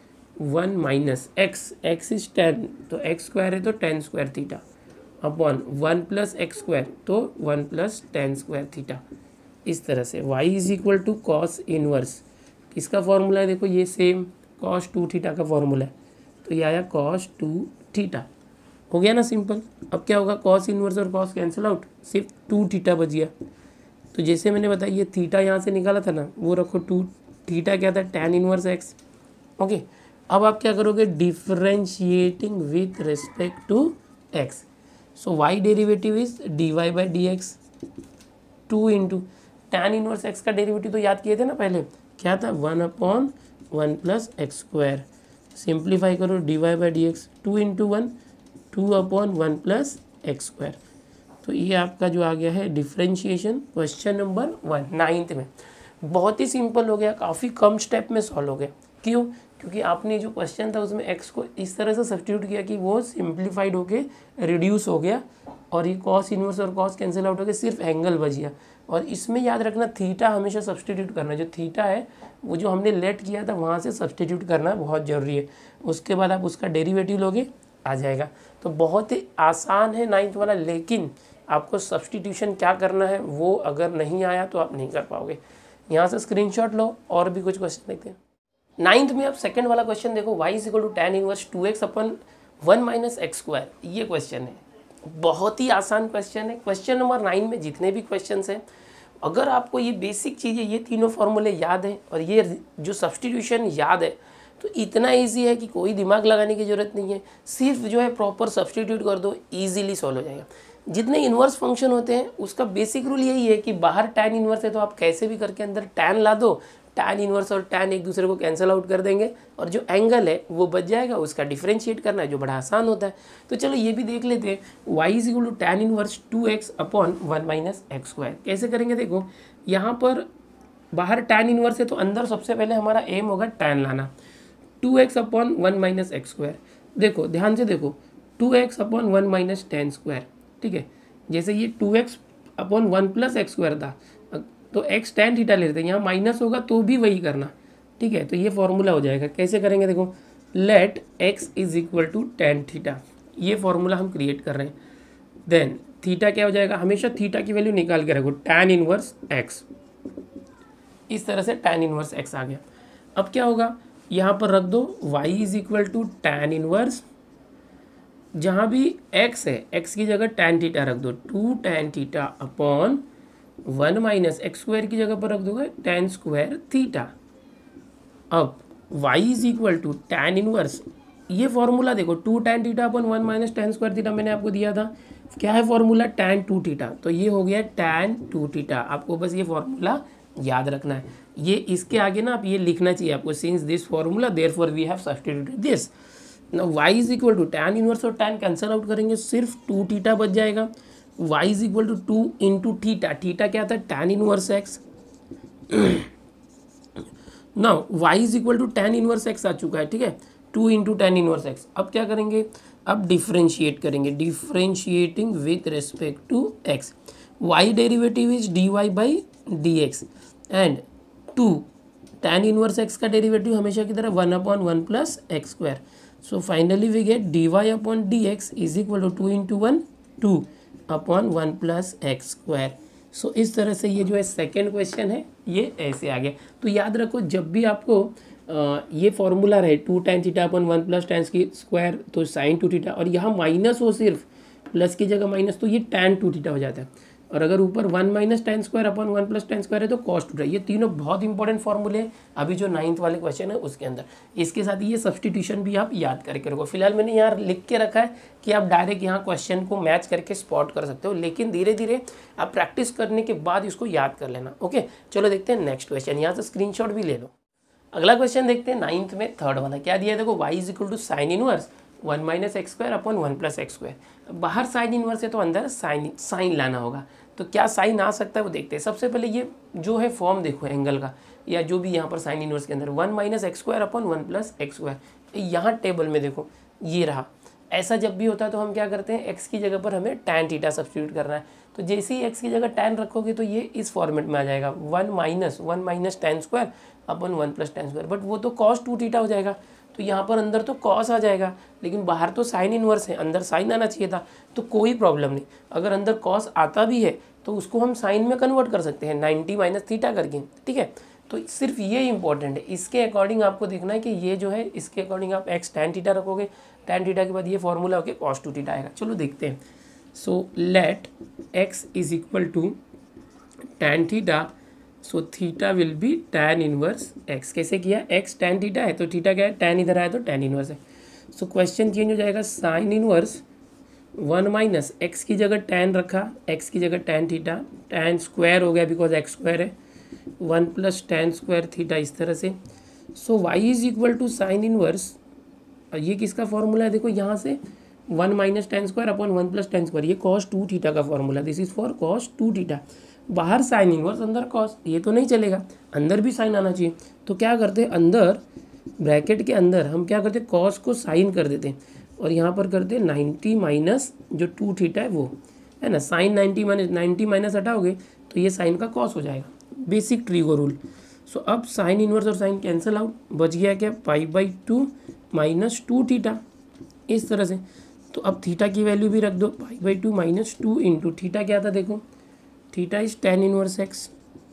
one minus x, x is tan तो एक्स स्क्वायर है तो tan square theta upon one plus x square तो one plus tan square theta. इस तरह से y is equal to cos inverse, किसका फॉर्मूला है, देखो ये सेम कॉस टू थीटा का फॉर्मूला है, तो ये आया कॉस टू थीटा। हो गया ना सिंपल। अब क्या होगा, कॉस इनवर्स और कॉस कैंसिल आउट, सिर्फ टू थीटा बच गया। तो जैसे मैंने बताया ये थीटा यहाँ से निकाला था ना, वो रखो, टू थीटा क्या था, टैन इनवर्स एक्स। ओके, अब आप क्या करोगे, differentiating with respect to x. So y derivative is d Y by D x, two into tan inverse x का डेरिवेटिव तो याद किए थे ना पहले, क्या था, one upon one plus x square. Simplify करो, d Y by D x, two into one, two upon one plus x square. तो ये आपका जो आ गया है differentiation, question number one ninth में। बहुत ही सिंपल हो गया, काफ़ी कम स्टेप में सॉल्व हो गया। क्यों? क्योंकि आपने जो क्वेश्चन था उसमें एक्स को इस तरह से सब्स्टिट्यूट किया कि वो सिंप्लीफाइड होके रिड्यूस हो गया, और ये कॉस इनवर्स और कॉस कैंसिल आउट हो गया, सिर्फ एंगल बच गया। और इसमें याद रखना, थीटा हमेशा सब्स्टिट्यूट करना, जो थीटा है वो जो हमने लेट किया था वहाँ से सब्स्टिट्यूट करना बहुत ज़रूरी है। उसके बाद आप उसका डेरिवेटिव लोगे, आ जाएगा। तो बहुत ही आसान है नाइन्थ वाला, लेकिन आपको सब्स्टिट्यूशन क्या करना है वो अगर नहीं आया तो आप नहीं कर पाओगे। यहाँ से स्क्रीनशॉट लो और भी कुछ क्वेश्चन देखते हैं। नाइन्थ में आप सेकंड वाला क्वेश्चन देखो, y is equal to tan inverse two x upon one minus x square, ये क्वेश्चन है। बहुत ही आसान क्वेश्चन है। क्वेश्चन नंबर नाइन में जितने भी क्वेश्चन हैं, अगर आपको ये बेसिक चीज़ें, ये तीनों फॉर्मूले याद हैं और ये जो सब्स्टिट्यूशन याद है, तो इतना इजी है कि कोई दिमाग लगाने की ज़रूरत नहीं है। सिर्फ जो है प्रॉपर सब्स्टिट्यूट कर दो, ईजिली सॉल्व हो जाएगा। जितने इन्वर्स फंक्शन होते हैं उसका बेसिक रूल यही है कि बाहर टैन इन्वर्स है तो आप कैसे भी करके अंदर टैन ला दो, टैन इन्वर्स और टैन एक दूसरे को कैंसिल आउट कर देंगे और जो एंगल है वो बच जाएगा, उसका डिफरेंशिएट करना है जो बड़ा आसान होता है। तो चलो ये भी देख लेते हैं, y is equal to tan inverse two x upon one minus x square. कैसे करेंगे, देखो यहाँ पर बाहर टैन इन्वर्स है तो अंदर सबसे पहले हमारा एम होगा टैन लाना, two x upon one minus x square. देखो ध्यान से देखो, two x upon one minus tan square, ठीक है। जैसे ये two x upon one plus x square था तो एक्स टेन थीटा ले लेते हैं, यहाँ माइनस होगा तो भी वही करना, ठीक है। तो ये फॉर्मूला हो जाएगा। कैसे करेंगे, देखो let x is equal to tan theta, ये फॉर्मूला हम क्रिएट कर रहे हैं। देन थीटा क्या हो जाएगा, हमेशा थीटा की वैल्यू निकाल के रखो, टैन इनवर्स एक्स। इस तरह से टैन इनवर्स एक्स आ गया। अब क्या होगा, यहाँ पर रख दो y is equal to tan inverse, जहाँ भी x है x की जगह टैन थीटा रख दो, two tan theta upon one minus x square की जगह पर रख दोगे टैन स्क्वायर थीटा। अब y is equal to tan inverse, ये फॉर्मूला देखो, two tan theta upon one minus tan square theta मैंने आपको दिया था, क्या है फॉर्मूला, टैन टू थीटा। तो ये हो गया टैन टू थीटा। आपको बस ये फॉर्मूला याद रखना है। ये इसके आगे ना आप ये लिखना चाहिए आपको, since this formula therefore we have substituted this. Now y is equal to tan inverse और टैन कैंसिल आउट करेंगे, सिर्फ टू थीटा बच जाएगा। y is equal to two into theta, theta क्या था, tan inverse x. Now y is equal to tan inverse x आ चुका है, ठीक है, two into tan inverse x. अब क्या करेंगे, अब डिफ्रेंशिएट करेंगे, differentiating with respect to x. Y derivative is d Y by D x and two tan inverse x का डेरिवेटिव हमेशा की तरह one upon one plus x square. So finally we get d y upon d x is equal to two into one two upon one plus x square. So इस तरह से ये जो है सेकेंड क्वेश्चन है ये ऐसे आ गया. तो याद रखो जब भी आपको आ, ये फॉर्मूला रहे two tan theta upon one plus tan की स्क्वायर तो साइन टू थीटा, और यहाँ माइनस हो सिर्फ प्लस की जगह माइनस तो ये टेन टू थीटा हो जाता है. और अगर ऊपर one minus tan square upon one plus tan square है तो कॉस टू थीटा. ये तीनों बहुत इंपॉर्टेंट फॉर्मूले हैं अभी जो नाइन्थ वाले क्वेश्चन है उसके अंदर. इसके साथ ये सब्सटीट्यूशन भी आप याद करके रखो. फिलहाल मैंने यहाँ लिख के रखा है कि आप डायरेक्ट यहाँ क्वेश्चन को मैच करके स्पॉट कर सकते हो, लेकिन धीरे धीरे आप प्रैक्टिस करने के बाद इसको याद कर लेना. ओके चलो देखते हैं नेक्स्ट क्वेश्चन. यहाँ से स्क्रीनशॉट भी ले लो. अगला क्वेश्चन देखते हैं नाइन्थ में थर्ड वाला. क्या दिया है देखो, y is equal to sine inverse one minus x square upon one plus x square. बाहर साइन इनवर्स है तो अंदर साइन साइन लाना होगा. तो क्या साइन आ सकता है वो देखते हैं. सबसे पहले ये जो है फॉर्म देखो एंगल का, या जो भी यहाँ पर साइन इनवर्स के अंदर one minus x square upon one plus x square. यहाँ टेबल में देखो ये रहा. ऐसा जब भी होता है तो हम क्या करते हैं, एक्स की जगह पर हमें टैन थीटा सब्स्टिट्यूट करना है. तो जैसे ही एक्स की जगह टैन रखोगे तो ये इस फॉर्मेट में आ जाएगा one minus one minus tan square upon one plus tan square. But वो तो कॉस टू थीटा हो जाएगा. तो यहाँ पर अंदर तो कॉस आ जाएगा, लेकिन बाहर तो साइन इनवर्स है, अंदर साइन आना चाहिए था. तो कोई प्रॉब्लम नहीं, अगर अंदर कॉस आता भी है तो उसको हम साइन में कन्वर्ट कर सकते हैं नाइन्टी माइनस थीटा करके. ठीक है, तो सिर्फ ये इंपॉर्टेंट है. इसके अकॉर्डिंग आपको देखना है कि ये जो है इसके अकॉर्डिंग आप एक्स टैन थीटा रखोगे. टैन थीटा के बाद ये फॉर्मूला होके कॉस टू थीटा आएगा. चलो देखते हैं. So let x is equal to tan theta. So theta will be tan inverse x. कैसे किया, एक्स टैन थीटा है तो थीटा क्या है, टैन इधर आया तो टैन इनवर्स है. सो क्वेश्चन चेंज हो जाएगा, sine inverse one minus x की जगह टैन रखा, एक्स की जगह टैन थीटा, टैन स्क्वायर हो गया बिकॉज एक्स स्क्वायर है, one plus tan square theta इस तरह से. So y is equal to sine inverse, ये किसका फॉर्मूला है देखो, यहाँ से one minus tan square upon one plus tan square, ये कॉस टू थीटा का formula. This is for cos two theta. बाहर साइन इनवर्स अंदर कॉस, ये तो नहीं चलेगा, अंदर भी साइन आना चाहिए. तो क्या करते हैं, अंदर ब्रैकेट के अंदर हम क्या करते हैं, कॉस को साइन कर देते हैं और यहाँ पर करते हैं नाइन्टी माइनस जो टू थीटा है वो है ना. Sine ninety minus ninety minus हटाओगे तो ये साइन का कॉस हो जाएगा. Basic trigo rule. सो अब साइन इनवर्स और साइन कैंसिल आउट, बच गया क्या, pi by two minus two theta इस तरह से. तो अब थीटा की वैल्यू भी रख दो, pi by two minus two into theta क्या था देखो, theta is tan inverse x.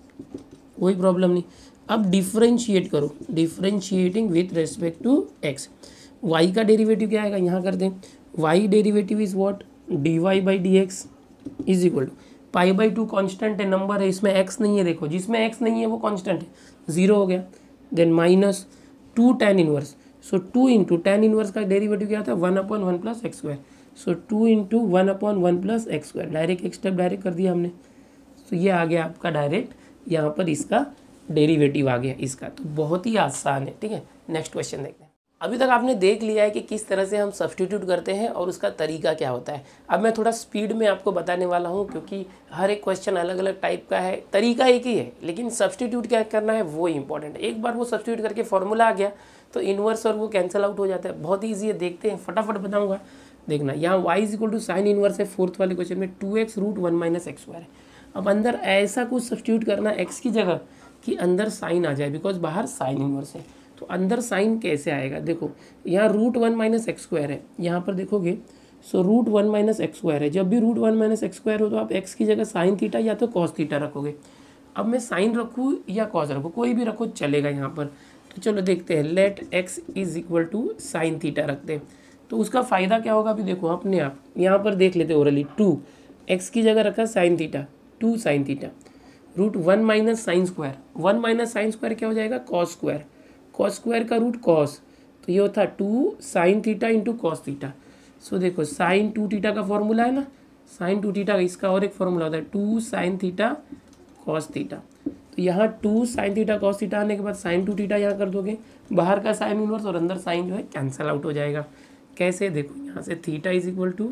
कोई प्रॉब्लम नहीं. अब डिफ्रेंशिएट करो, differentiating with respect to x. Y का डेरिवेटिव क्या आएगा, यहाँ कर दें, y derivative is what, d Y by D x is equal to pi by two constant है, नंबर है, इसमें एक्स नहीं है. देखो जिसमें एक्स नहीं है वो कॉन्स्टेंट है, जीरो हो गया. Then minus two tan inverse. So two into tan inverse का डेरिवेटिव क्या था, one upon one plus x square. So two into one upon one plus x square. Direct एक स्टेप डायरेक्ट कर दिया हमने. तो ये आ गया आपका डायरेक्ट, यहाँ पर इसका डेरिवेटिव आ गया इसका. तो बहुत ही आसान है. ठीक है, नेक्स्ट क्वेश्चन देखते हैं. अभी तक आपने देख लिया है कि किस तरह से हम सब्स्टिट्यूट करते हैं और उसका तरीका क्या होता है. अब मैं थोड़ा स्पीड में आपको बताने वाला हूँ क्योंकि हर एक क्वेश्चन अलग अलग टाइप का है. तरीका एक ही है लेकिन सब्स्टिट्यूट क्या करना है वो इंपॉर्टेंट है. एक बार वो सब्स्टिट्यूट करके फॉर्मूला आ गया तो इनवर्स और वो कैंसिल आउट हो जाता है. बहुत ईजी है, देखते हैं, फटाफट बताऊँगा. देखना, यहाँ y is equal to sine inverse है फोर्थ वाले क्वेश्चन में, two x root one minus x square है. अब अंदर ऐसा कुछ सब्स्टिट्यूट करना एक्स की जगह कि अंदर साइन आ जाए बिकॉज बाहर साइन इनवर्स है. तो अंदर साइन कैसे आएगा, देखो यहाँ root one minus x square है, यहाँ पर देखोगे so root one minus x square है. जब भी root one minus x square हो तो आप एक्स की जगह साइन थीटा या तो कॉस थीटा रखोगे. अब मैं साइन रखूँ या कॉस रखूँ, कोई भी रखो चलेगा यहाँ पर. तो चलो देखते हैं, let x is equal to sine theta रखते हैं. तो उसका फ़ायदा क्या होगा अभी देखो अपने आप, यहाँ पर देख लेते ओरली. टू एक्स की जगह रखा sine theta, two sine theta, root one minus sine square, one minus sine square क्या हो जाएगा, कॉस स्क्वायर, कॉस स्क्वायर का रूट कॉस, तो ये होता two sine theta into cos theta. So देखो साइन टू थीटा का फॉर्मूला है ना, साइन टू थीटा, इसका और एक फॉर्मूला होता है two sine theta cos theta. तो यहाँ two sine theta cos theta आने के बाद साइन टू थीटा यहाँ कर दोगे, बाहर का साइन इनवर्स और अंदर साइन जो है कैंसिल आउट हो जाएगा. कैसे, देखो यहाँ से theta is equal to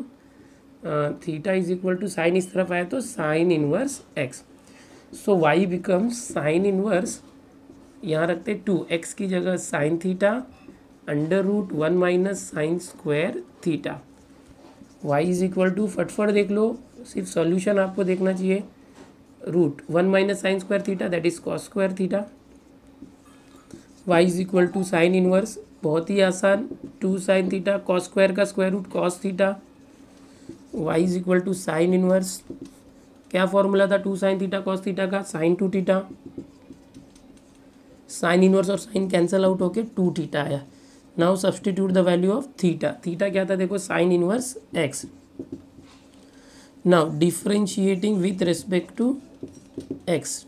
theta is equal to sine इस तरफ आया तो sine inverse x. So y becomes sine inverse, यहाँ रखते टू एक्स की जगह sine theta under root one minus sine square theta. y is equal to, फटफट देख लो, सिर्फ सॉल्यूशन आपको देखना चाहिए, root one minus sine square theta that is cos square theta, y is equal to sine inverse, बहुत ही आसान, two sine theta, cos square का square root cos theta, y is equal to sine inverse, क्या फॉर्मूला था two sine theta cos theta का, sine two theta, sine inverse और साइन कैंसल आउट होके टू थीटा आया। Now substitute the value of theta, theta क्या था देखो sine inverse x. Now differentiating with respect to x,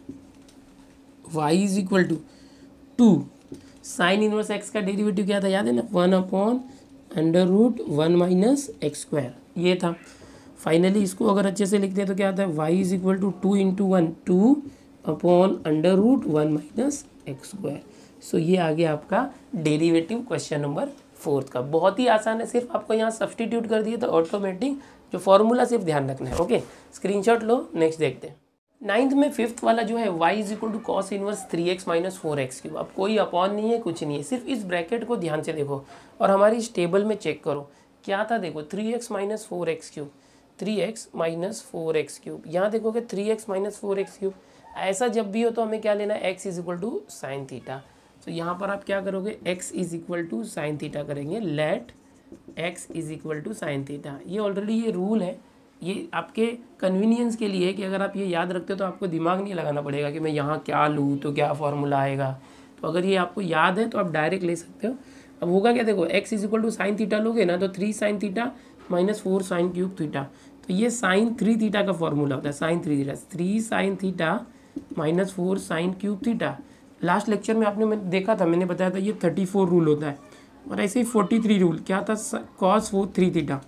y is equal to two, sine inverse x का डेरिवेटिव क्या था याद है ना, one upon under root one minus x square, ये था। फाइनली इसको अगर अच्छे से लिखते हैं तो क्या आता है, y is equal to two into one, two upon under root one minus x square. So ये आ गया आपका डेरिवेटिव क्वेश्चन नंबर फोर्थ का। बहुत ही आसान है, सिर्फ आपको यहाँ सब्सटीट्यूट कर दिए तो ऑटोमेटिक जो फॉर्मूला सिर्फ ध्यान रखना है। ओके, स्क्रीनशॉट लो, नेक्स्ट देखते हैं। नाइन्थ में फिफ्थ वाला जो है y is equal to cos inverse three x minus four x cube. अब कोई अपॉन नहीं है, कुछ नहीं है, सिर्फ इस ब्रैकेट को ध्यान से देखो और हमारी इस टेबल में चेक करो क्या था। देखो three x minus four x cube, three x minus four x cube, यहाँ देखोगे three x minus four x cube. ऐसा जब भी हो तो हमें क्या लेना है, x is equal to sine theta. तो यहाँ पर आप क्या करोगे, x is equal to sine theta करेंगे, let x is equal to sine theta. ये ऑलरेडी ये रूल है, ये आपके कन्वीनियंस के लिए कि अगर आप ये याद रखते हो तो आपको दिमाग नहीं लगाना पड़ेगा कि मैं यहाँ क्या लूँ तो क्या फॉर्मूला आएगा। तो अगर ये आपको याद है तो आप डायरेक्ट ले सकते हो। अब होगा क्या, देखो x is equal to sine theta लोगे ना तो three sine theta minus four sine cube theta, तो ये साइन थ्री थीटा का फॉर्मूला होता है, sine three theta, three sine theta minus four sine cube theta. Last lecture में आपने मैं देखा था, मैंने बताया था ये थर्टी फोर रूल होता है, और ऐसे ही फोर्टी थ्री रूल क्या था, कॉस फोर थ्री थीटा,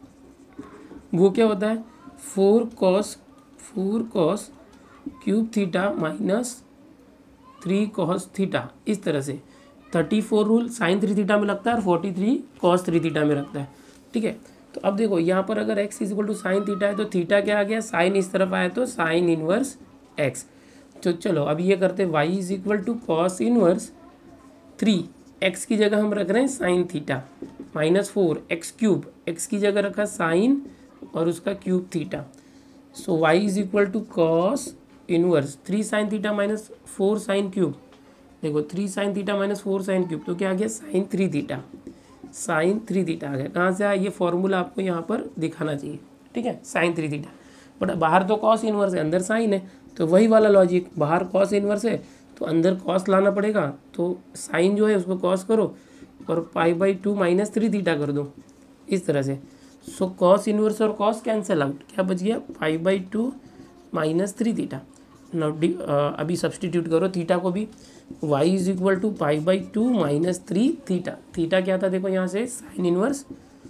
वो क्या होता है, four cos four cos cube theta minus three cos theta. इस तरह से thirty four rule sine three theta में लगता है और forty three cos three theta में लगता है। ठीक है, तो अब देखो यहाँ पर अगर x is equal to sine theta है तो थीटा क्या आ गया, साइन इस तरफ आया तो साइन इनवर्स x। तो चलो अब ये करते y is equal to cos inverse three, x की जगह हम रख रहे हैं sine theta, minus four x cube, x की जगह रखा साइन और उसका cube theta. So y is equal to cos inverse three sine theta minus four sine cube, देखो three sine theta minus four sine cube, तो क्या आ गया sine three theta, sine three theta आ गया। कहाँ से आया, ये फॉर्मूला आपको यहाँ पर दिखाना चाहिए। ठीक है, साइन थ्री थीटा, बट बाहर तो कॉस इनवर्स है, अंदर साइन है, तो वही वाला लॉजिक, बाहर कॉस इनवर्स है तो अंदर कॉस लाना पड़ेगा, तो साइन जो है उसको कॉस करो और pi by two minus three theta कर दो, इस तरह से। सो कॉस इनवर्स और कॉस कैंसिल आउट, क्या बच गया, pi by two minus three theta. Now अभी सब्सटीट्यूट करो थीटा को भी, y is equal to pi by two minus three theta, theta क्या था देखो यहाँ से sine inverse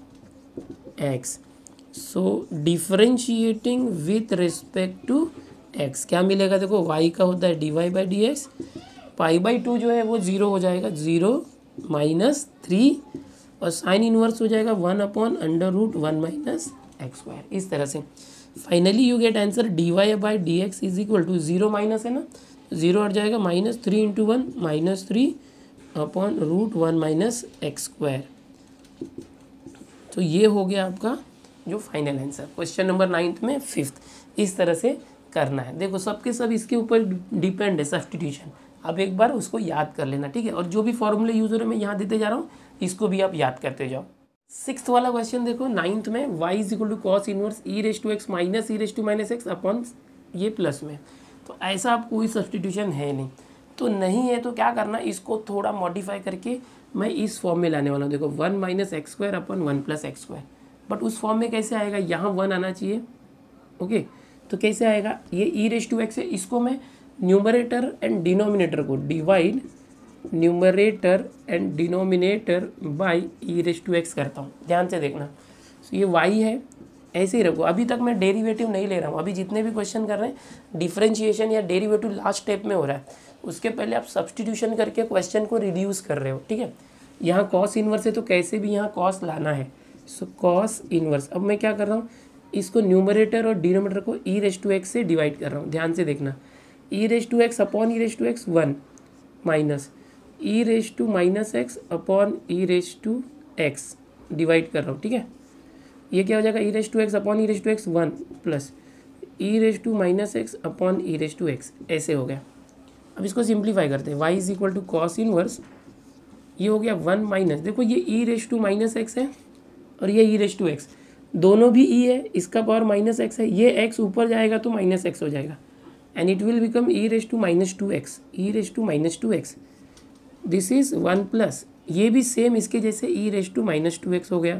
x। So differentiating with respect to x क्या मिलेगा, देखो y का होता है d Y by D x, pi by two जो है वो जीरो हो जाएगा, जीरो माइनस थ्री, और साइन इनवर्स हो जाएगा one upon under root one minus x square. इस तरह से finally you get answer d Y by D x is equal to, zero minus है ना, जीरो हट जाएगा, minus three into one minus three upon root one minus x square. तो ये हो गया आपका जो final answer question number ninth में फिफ्थ। इस तरह से करना है, देखो सबके सब इसके ऊपर डिपेंड है सब्स्टिट्यूशन, अब एक बार उसको याद कर लेना। ठीक है, और जो भी फॉर्मूले यूज हो रहे हैं मैं यहाँ देते जा रहा हूँ, इसको भी आप याद करते जाओ। सिक्स्थ वाला क्वेश्चन देखो, नाइन्थ में y is equal to cos inverse e raise to x minus e raise to minus x upon ये प्लस में, तो ऐसा आप कोई सब्स्टिट्यूशन है नहीं, तो नहीं है तो क्या करना, इसको थोड़ा मॉडिफाई करके मैं इस फॉर्म में लाने वाला हूँ। देखो one minus x square upon one plus x square, but उस फॉर्म में कैसे आएगा, यहाँ वन आना चाहिए। ओके, तो कैसे आएगा, ये ई रेस टू एक्स है, इसको मैं न्यूमरेटर एंड डिनोमिनेटर को divide numerator and denominator by e raise to x करता हूँ, ध्यान से देखना। तो ये y है, ऐसे ही रखो, अभी तक मैं डेरिवेटिव नहीं ले रहा हूँ, अभी जितने भी क्वेश्चन कर रहे हैं डिफरेंशिएशन या डेरिवेटिव लास्ट स्टेप में हो रहा है, उसके पहले आप सब्स्टिट्यूशन करके क्वेश्चन को रिड्यूस कर रहे हो। ठीक है, यहाँ कॉस इनवर्स है तो कैसे भी यहाँ कॉस लाना है, सो कॉस इनवर्स। अब मैं क्या कर रहा हूँ, इसको न्यूमरेटर और डिनोमिनेटर को ई रेस टू एक्स से डिवाइड कर रहा हूँ, ध्यान से देखना, e raise to x upon e raise to x one minus e raise to minus x upon e raise to x divide कर रहा हूँ। ठीक है, ये क्या हो जाएगा e raise to x upon e raise to x one plus e raise to minus x upon e raise to x, ऐसे हो गया। अब इसको सिंप्लीफाई करते हैं, y is equal to cos inverse, ये हो गया वन माइनस, देखो ये e raise to minus x है और ये ई रेस टू एक्स, दोनों भी ई है, इसका पावर माइनस एक्स है, ये एक्स ऊपर जाएगा तो माइनस एक्स हो जाएगा and it will become e raise to minus two x, e raise to minus two x, this is one plus, ये भी सेम इसके जैसे e raise to minus two x हो गया।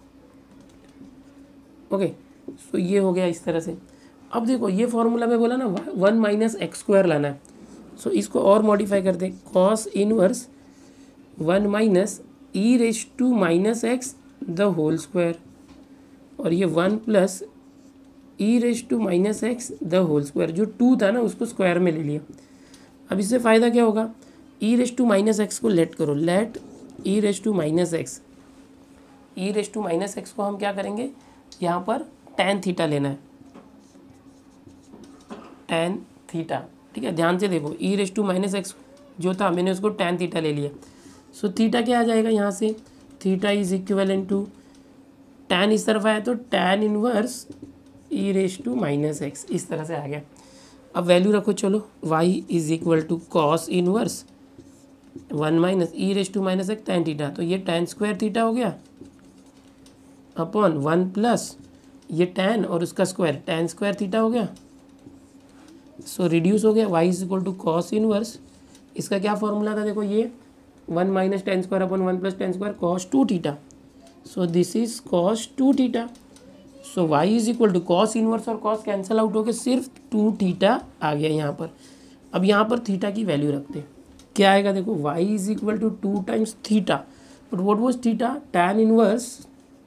ओके, सो ये हो गया इस तरह से। अब देखो ये फॉर्मूला में बोला ना वन माइनस एक्स स्क्वायर लाना है, सो so इसको और मॉडिफाई करते हैं, cos inverse one minus e raise to minus x the whole square, और ये one plus e raise to minus x the whole square, जो टू था ना उसको स्क्वायर में ले लिया। अब इससे फ़ायदा क्या होगा, e raise to minus x को लेट करो, let e raise to minus x, e raise to minus x को हम क्या करेंगे, यहाँ पर टेन थीटा लेना है, टेन थीटा, ठीक है, ध्यान से देखो, e raise to minus x जो था मैंने उसको टेन थीटा ले लिया, सो थीटा क्या आ जाएगा यहाँ से, theta is equivalent to tan, इस तरफ आया तो tan inverse e raise to minus x, इस तरह से आ गया। अब वैल्यू रखो, चलो y is equal to cos inverse one minus e raise to minus x tan theta, तो ये टेन स्क्वायर थीटा हो गया अपॉन वन प्लस ये टेन और उसका स्क्वायर टेन स्क्वायर थीटा हो गया, सो रिड्यूस हो गया, y is equal to cos inverse, इसका क्या फॉर्मूला था देखो, ये one minus tan square upon one plus tan square cos two theta, so this is cos two theta, so y is equal to cos inverse और कॉस कैंसिल आउट होकर सिर्फ टू थीटा आ गया यहाँ पर। अब यहाँ पर थीटा की वैल्यू रखते हैं, क्या आएगा देखो, y is equal to two times theta, but what was theta, tan inverse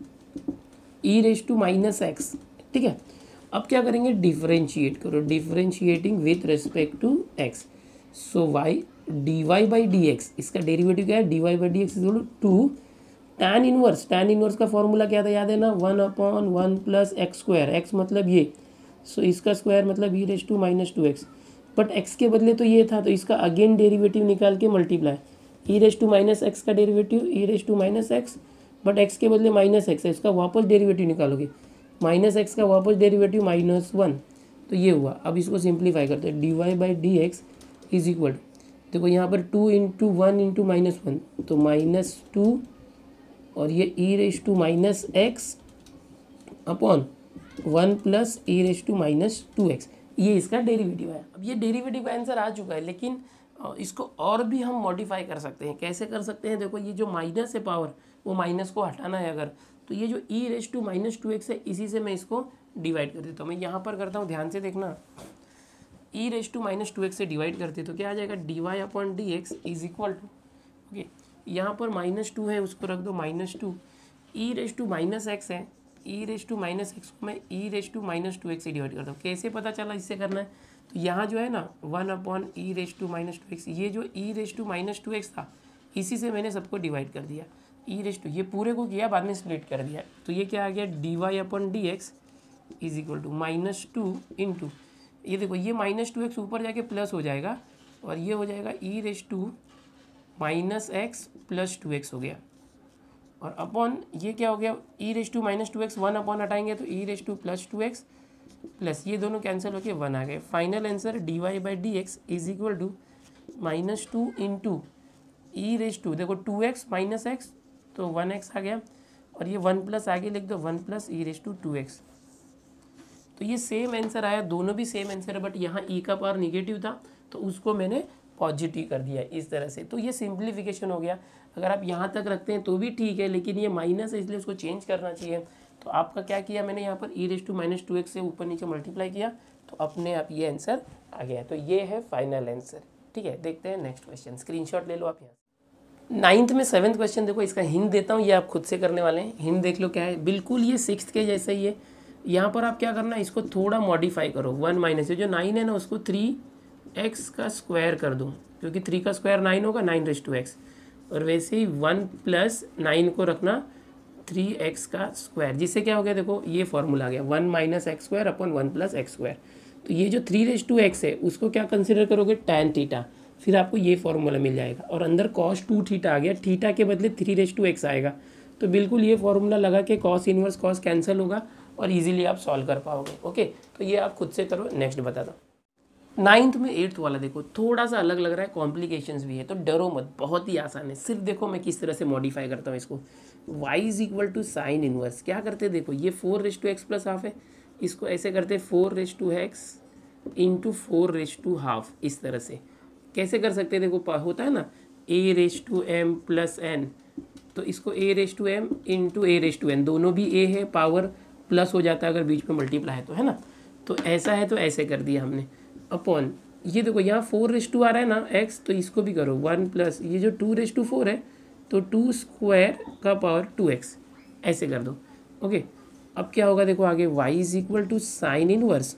e raise to minus x, ठीक है। अब क्या करेंगे, डिफरेंशिएट करो, differentiating with respect to x, so y d Y by D x, इसका डेरिवेटिव क्या है, d Y by D x is two tan inverse, tan inverse का फॉर्मूला क्या था याद है ना, one upon one plus x square, x मतलब ये, सो so इसका स्क्वायर मतलब e raise to minus two x, but x के बदले तो ये था तो इसका अगेन डेरिवेटिव निकाल के multiply, e raise to minus x का derivative e raise to minus x, but x के बदले माइनस एक्स है, इसका वापस डेरिवेटिव निकालोगे, माइनस एक्स का वापस डेरिवेटिव माइनस वन, तो ये हुआ। अब इसको सिंप्लीफाई करते हैं, d Y by D x is equal, देखो यहाँ पर two into one into minus one, तो माइनस टू और ये e raise to minus x upon one plus e raise to minus two x, ये इसका डेरिवेटिव है। अब ये डेरिवेटिव का आंसर आ चुका है, लेकिन इसको और भी हम मॉडिफाई कर सकते हैं। कैसे कर सकते हैं, देखो ये जो माइनस है पावर, वो माइनस को हटाना है अगर, तो ये जो e raise to minus two x है, इसी से मैं इसको डिवाइड कर देता हूँ। मैं यहाँ पर करता हूँ, ध्यान से देखना, e raise to minus two x से डिवाइड करते तो क्या आ जाएगा, d y upon d x is equal to, okay यहाँ पर माइनस टू है उसको रख दो minus two, e raise to minus x है, e raise to minus x को मैं e raise to minus two x से डिवाइड करता हूँ। कैसे पता चला इससे करना है, तो यहाँ जो है ना one upon e raise to minus two x, ये जो e raise to minus two x था इसी से मैंने सबको डिवाइड कर दिया, ई रेस टू, ये पूरे को किया बाद में स्प्लिट कर दिया, तो ये क्या आ गया, d y upon d x is equal to minus two into, ये देखो ये माइनस टू एक्स ऊपर जाके प्लस हो जाएगा और ये हो जाएगा e raise to minus x plus two x हो गया, और अपॉन ये क्या हो गया, e raise to minus two x, one upon हटाएंगे तो e raise to plus two x plus ये दोनों कैंसिल होके वन आ गए। Final answer d Y by D x is equal to minus two into e raise to, देखो टू एक्स माइनस एक्स तो वन एक्स आ गया, और ये वन प्लस आगे लिख दो one plus e raise to two x, तो ये सेम आंसर आया, दोनों भी सेम आंसर है, बट यहाँ ई का पावर निगेटिव था तो उसको मैंने पॉजिटिव कर दिया इस तरह से, तो ये सिंप्लीफिकेशन हो गया। अगर आप यहाँ तक रखते हैं तो भी ठीक है, लेकिन ये माइनस है इसलिए उसको चेंज करना चाहिए। तो आपका क्या किया मैंने यहाँ पर e raise to minus two x से ऊपर नीचे मल्टीप्लाई किया तो अपने आप ये आंसर आ गया, तो ये है फाइनल आंसर। ठीक है, देखते हैं नेक्स्ट क्वेश्चन, स्क्रीनशॉट ले लो आप यहाँ। नाइन्थ में सेवन्थ क्वेश्चन देखो, इसका हिंट देता हूँ, ये आप खुद से करने वाले हैं, हिंट देख लो क्या है, बिल्कुल ये सिक्स्थ के जैसा ही है। यहाँ पर आप क्या करना है, इसको थोड़ा मॉडिफाई करो, वन माइनस जो नाइन है ना उसको थ्री एक्स का स्क्वायर कर दूँ, क्योंकि थ्री का स्क्वायर नाइन होगा, नाइन रेस टू एक्स, और वैसे ही वन प्लस नाइन को रखना थ्री एक्स का स्क्वायर, जिससे क्या हो गया देखो ये फॉर्मूला आ गया one minus x square upon one plus x square. तो ये जो थ्री रेस टू एक्स है उसको क्या कंसिडर करोगे, टैन थीटा, फिर आपको ये फॉर्मूला मिल जाएगा, और अंदर कॉस टू थीटा आ गया, थीटा के बदले थ्री रेस टू एक्स आएगा, तो बिल्कुल ये फॉर्मूला लगा के कॉस इनवर्स कॉस कैंसिल होगा और इजीली आप सॉल्व कर पाओगे। ओके, तो ये आप खुद से करो। नेक्स्ट बता दो। नाइन्थ में एट्थ वाला देखो थोड़ा सा अलग लग रहा है, कॉम्प्लिकेशंस भी है, तो डरो मत, बहुत ही आसान है। सिर्फ देखो मैं किस तरह से मॉडिफाई करता हूँ इसको। y is equal to sine inverse, क्या करते देखो, ये four raise to x plus half है, इसको ऐसे करते four raise to x into four raise to half, इस तरह से कैसे कर सकते हैं देखो, होता है ना a raise to m plus n, तो इसको a raise to m into a raise to n, दोनों भी a है, पावर प्लस हो जाता है अगर बीच में मल्टीप्लाई है तो, है ना। तो ऐसा है तो ऐसे कर दिया हमने, अपॉन ये देखो यहाँ फोर रेस टू आ रहा है ना एक्स, तो इसको भी करो वन प्लस ये जो टू रेस टू फोर है तो टू स्क्वायर का पावर टू एक्स, ऐसे कर दो। ओके, अब क्या होगा देखो आगे, y is equal to sine inverse,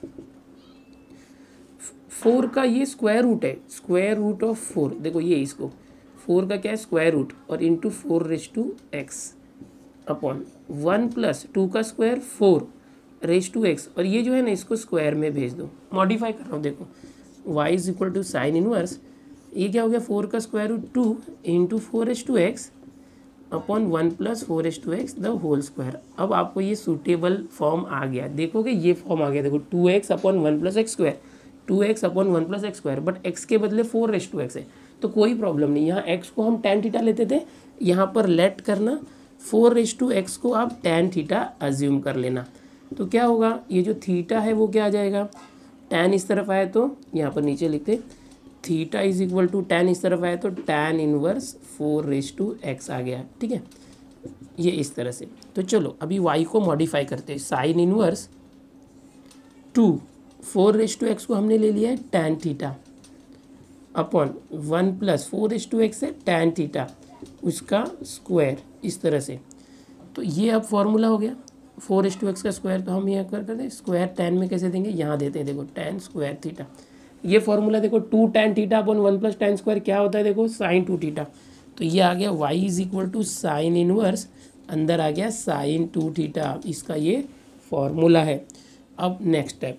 four का ये स्क्वायर रूट है, स्क्वायर रूट ऑफ फोर, देखो ये इसको फोर का क्या है स्क्वायर रूट, और into four raise to x upon one plus two का square four raise to x, और ये जो है ना इसको स्क्वायर में भेज दो। मॉडिफाई कर रहा हूँ देखो, y is equal to sine inverse, ये क्या हो गया फोर का square root two into four S to x upon one plus four S to x the whole square. अब आपको ये सूटेबल फॉर्म आ गया, देखोगे ये फॉर्म आ गया देखो, two x upon one plus x square, two x upon one plus x square, but x के बदले फोर एस टू एक्स है तो कोई प्रॉब्लम नहीं। यहाँ एक्स को हम टेन थीटा लेते थे, यहाँ पर लेट करना फोर एस टू एक्स को आप टेन थीटा अज्यूम कर लेना, तो क्या होगा ये जो थीटा है वो क्या आ जाएगा, टेन इस तरफ आए तो यहाँ पर नीचे लिखते theta is equal to tan इस तरफ आए तो tan inverse four raise to x आ गया, ठीक है, ये इस तरह से। तो चलो अभी y को मॉडिफाई करते हैं, sine inverse two four raise to x को हमने ले लिया है tan theta upon one plus four raise to x है टेन थीटा उसका स्क्वायर, इस तरह से। तो ये अब फॉर्मूला हो गया फोर एस टू एक्स का स्क्वायर, तो हम यहाँ कर करते स्क्वायर टेन में कैसे देंगे, यहाँ देते हैं देखो टेन स्क्वायर थीटा, ये फॉर्मूला देखो two tan theta upon one plus tan square क्या होता है देखो साइन टू थीटा, तो ये आ गया y is equal to sine inverse, अंदर आ गया साइन टू थीटा, इसका ये फॉर्मूला है। अब next step,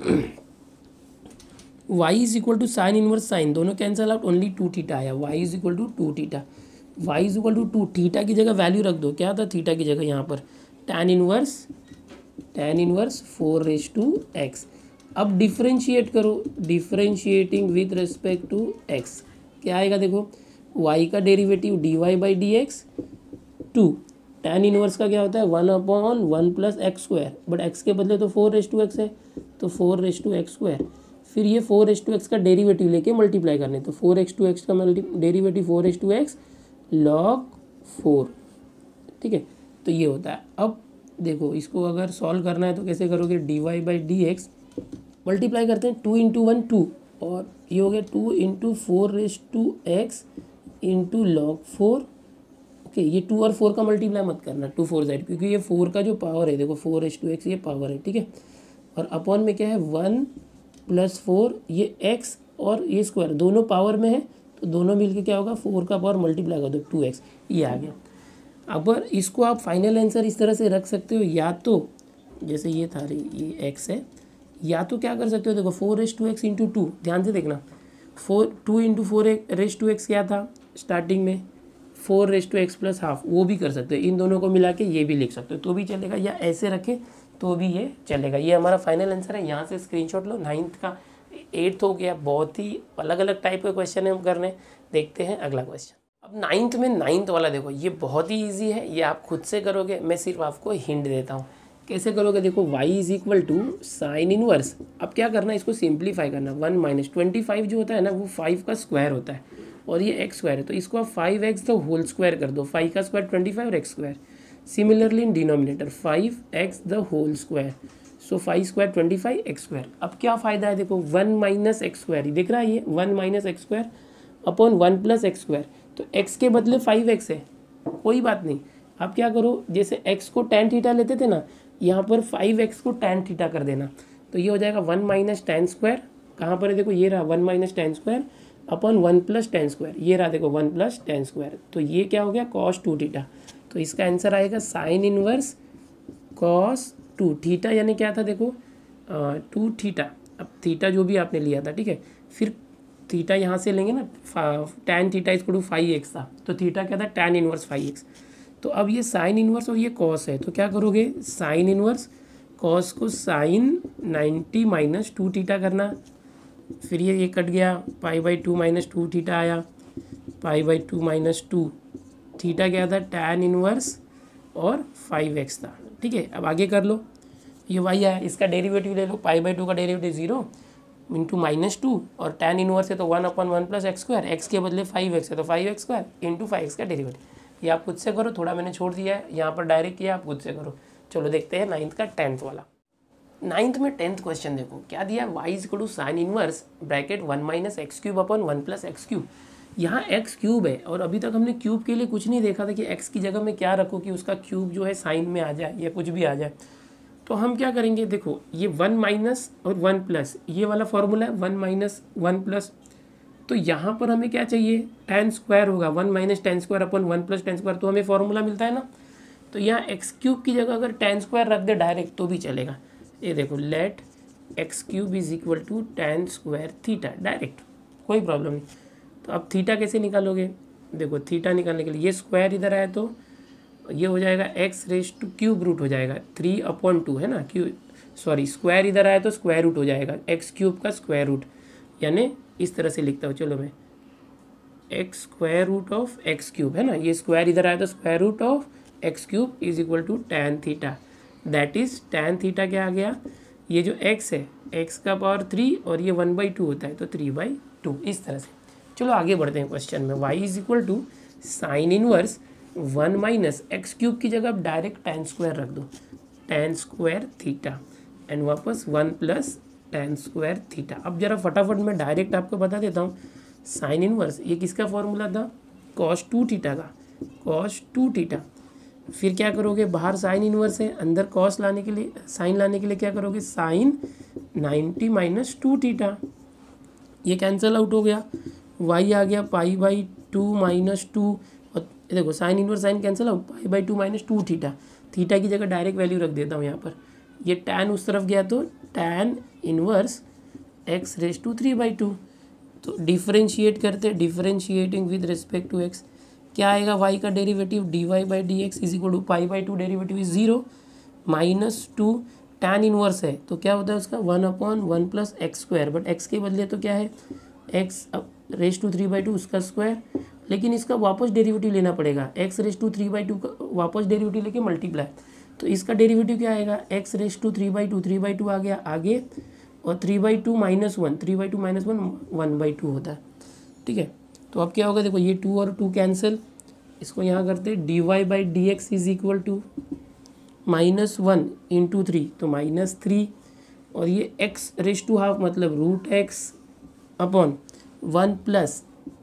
y is equal to sine inverse sine, दोनों cancel out, only two theta आया, y is equal to two theta, y is equal to two, theta की जगह वैल्यू रख दो, क्या था थीटा की जगह यहाँ पर tan inverse tan inverse four raise to x. अब डिफ्रेंशिएट करो, differentiating with respect to x क्या आएगा देखो, y का derivative dy by D x two tan inverse का क्या होता है one upon one plus x square, but x के बदले तो फोर रेस टू एक्स है तो four raise to x square, फिर ये फोर रेस टू एक्स का डेरिवेटिव लेके मल्टीप्लाई करने, तो फोर एक्स टू एक्स का derivative four raise to x log four, ठीक है, तो ये होता है। अब देखो इसको अगर सॉल्व करना है तो कैसे करोगे, D Y by D X multiply करते हैं, टू इंटू वन टू, और ये हो गया two into four raise to x into log four. Okay, ये टू और फोर का मल्टीप्लाई मत करना, टू फोर जेड, क्योंकि ये फोर का जो पावर है देखो फोर रेस टू एक्स ये पावर है, ठीक है, और अपॉन में क्या है वन प्लस फोर, ये एक्स और ये स्क्वायर दोनों पावर में है तो दोनों मिलके क्या होगा फोर का पावर मल्टीप्लाई कर दो टू एक्स, ये आ गया। अब इसको आप फाइनल आंसर इस तरह से रख सकते हो, या तो जैसे ये था ये एक्स है, या तो क्या कर सकते हो देखो four raise to x into two, ध्यान से देखना, four two into four raise to x क्या था स्टार्टिंग में four raise to x plus half, वो भी कर सकते हो, इन दोनों को मिला के ये भी लिख सकते हो तो भी चलेगा, या ऐसे रखें तो भी ये चलेगा। ये हमारा फाइनल आंसर है, यहाँ से स्क्रीनशॉट लो। नाइन्थ का एट्थ हो गया, बहुत ही अलग अलग टाइप के क्वेश्चन हम करने, देखते हैं अगला क्वेश्चन। अब नाइन्थ में नाइन्थ वाला देखो, ये बहुत ही इजी है, ये आप खुद से करोगे, मैं सिर्फ आपको हिंट देता हूँ कैसे करोगे। देखो y is equal to sine inverse, अब क्या करना है इसको सिंप्लीफाई करना, वन माइनस ट्वेंटी फाइव जो होता है ना वो फाइव का स्क्वायर होता है और ये एक्स स्क्वायर है, तो इसको आप five x the whole square कर दो, फाइव का स्क्वायर ट्वेंटी फाइव और x square, similarly in denominator five x the whole square, so five square twenty five x square. अब क्या फ़ायदा है देखो, वन माइनस एक्स स्क्वायर, दिख रहा है ये one minus x square upon one plus x square, तो x के बदले फाइव एक्स है, कोई बात नहीं, आप क्या करो जैसे x को टेन थीटा लेते थे ना, यहाँ पर फाइव एक्स को टेन थीटा कर देना, तो ये हो जाएगा वन माइनस टेन स्क्वायर, कहाँ पर है देखो ये रहा one minus tan square upon one plus tan square, ये रहा देखो वन प्लस टेन स्क्वायर, तो ये क्या हो गया कॉस टू थीटा, तो इसका आंसर आएगा sine inverse cos two theta, यानी क्या था देखो टू थीटा, अब थीटा जो भी आपने लिया था, ठीक है, फिर थीटा यहाँ से लेंगे ना, टैन थीटा इसको टू फाइव एक्स था, तो थीटा क्या था टैन इनवर्स फाइव एक्स, तो अब ये साइन इनवर्स और ये कॉस है, तो क्या करोगे, साइन इनवर्स कॉस को sine ninety minus two theta करना, फिर ये ये कट गया, pi by two minus two theta आया, pi by two minus two theta क्या था, टैन इनवर्स और फाइव एक्स था। ठीक है, अब आगे कर लो, ये वाई आया, इसका डेरिवेटिव ले लो, पाई बाई टू का derivative zero into minus two और टैन इनवर्स है तो one upon one plus x square, x के बदले फाइव एक्स है तो five x square into five x का डेरिवेटिव। ये आप खुद से करो, थोड़ा मैंने छोड़ दिया है, यहाँ पर डायरेक्ट किया, आप खुद से करो। चलो देखते हैं नाइन्थ का टेंथ वाला। नाइन्थ में टेंथ क्वेश्चन देखो क्या दिया, y is equal to sine inverse bracket one minus x cube upon one plus x cube. यहाँ एक्स क्यूब है और अभी तक हमने क्यूब के लिए कुछ नहीं देखा था कि एक्स की जगह में क्या रखो कि उसका क्यूब जो है साइन में आ जाए या कुछ भी आ जाए। तो हम क्या करेंगे, देखो ये वन माइनस और वन प्लस, ये वाला फॉर्मूला है वन माइनस वन प्लस, तो यहाँ पर हमें क्या चाहिए, टेन स्क्वायर होगा, one minus tan square upon one plus tan square, तो हमें फॉर्मूला मिलता है ना। तो यहाँ एक्स क्यूब की जगह अगर टेन स्क्वायर रख दे डायरेक्ट तो भी चलेगा। ये देखो let x cube is equal to tan square theta, direct कोई प्रॉब्लम नहीं। तो अब थीटा कैसे निकालोगे, देखो थीटा निकालने के लिए ये स्क्वायर इधर आए तो ये हो जाएगा x raise to cube root हो जाएगा, थ्री अपॉन टू है ना, क्यू सॉरी स्क्वायर इधर आया तो स्क्वायर रूट हो जाएगा, एक्स क्यूब का स्क्वायर रूट, यानी इस तरह से लिखता हूँ, चलो मैं x square root of x cube है ना, ये स्क्वायर इधर आया तो square root of x cube is equal to tan theta, that is tan theta क्या आ गया, ये जो एक्स है एक्स का पावर थ्री और ये वन बाई टू होता है तो थ्री बाई टू, इस तरह से। चलो आगे बढ़ते हैं क्वेश्चन में, y is equal to sine inverse one minus x cube की जगह आप डायरेक्ट टेन स्क्वायर रख दो, टेन स्क्वायर थीटा एंड वापस one plus tan square theta. अब जरा फटाफट मैं डायरेक्ट आपको बता देता हूँ, साइन इनवर्स ये किसका फॉर्मूला था, कॉस टू थीटा का, कॉस टू थीटा। फिर क्या करोगे, बाहर साइन इनवर्स है, अंदर कॉस लाने के लिए, साइन लाने के लिए क्या करोगे, sine ninety minus two theta, ये कैंसिल आउट हो गया, वाई आ गया pi by two minus two, और देखो sine inverse sine cancel out, pi by two minus two theta, theta की जगह डायरेक्ट वैल्यू रख देता हूँ यहाँ पर, ये टैन उस तरफ गया तो tan inverse x raise to three by two. तो डिफरेंशिएट करते, differentiating with respect to x, क्या आएगा, वाई का derivative D Y by D x is equal to pi by two derivative is zero minus two, tan inverse है तो क्या होता है उसका one upon one plus x square, but x के बदले तो क्या है x raise to three by two उसका स्क्वायर, लेकिन इसका वापस डेरिवेटिव लेना पड़ेगा, x raise to three by two का वापस डेरिवेटिव लेके मल्टीप्लाई, तो इसका डेरिवेटिव क्या आएगा, x raise to three by two, three by two आ गया आगे, और three by two minus one, three by two minus one one by two होता है। ठीक है, तो अब क्या होगा, देखो ये टू और टू कैंसिल, इसको यहाँ करते D Y by D x is equal to minus one into three तो माइनस थ्री, और ये एक्स रेस टू हाफ मतलब root x upon one plus,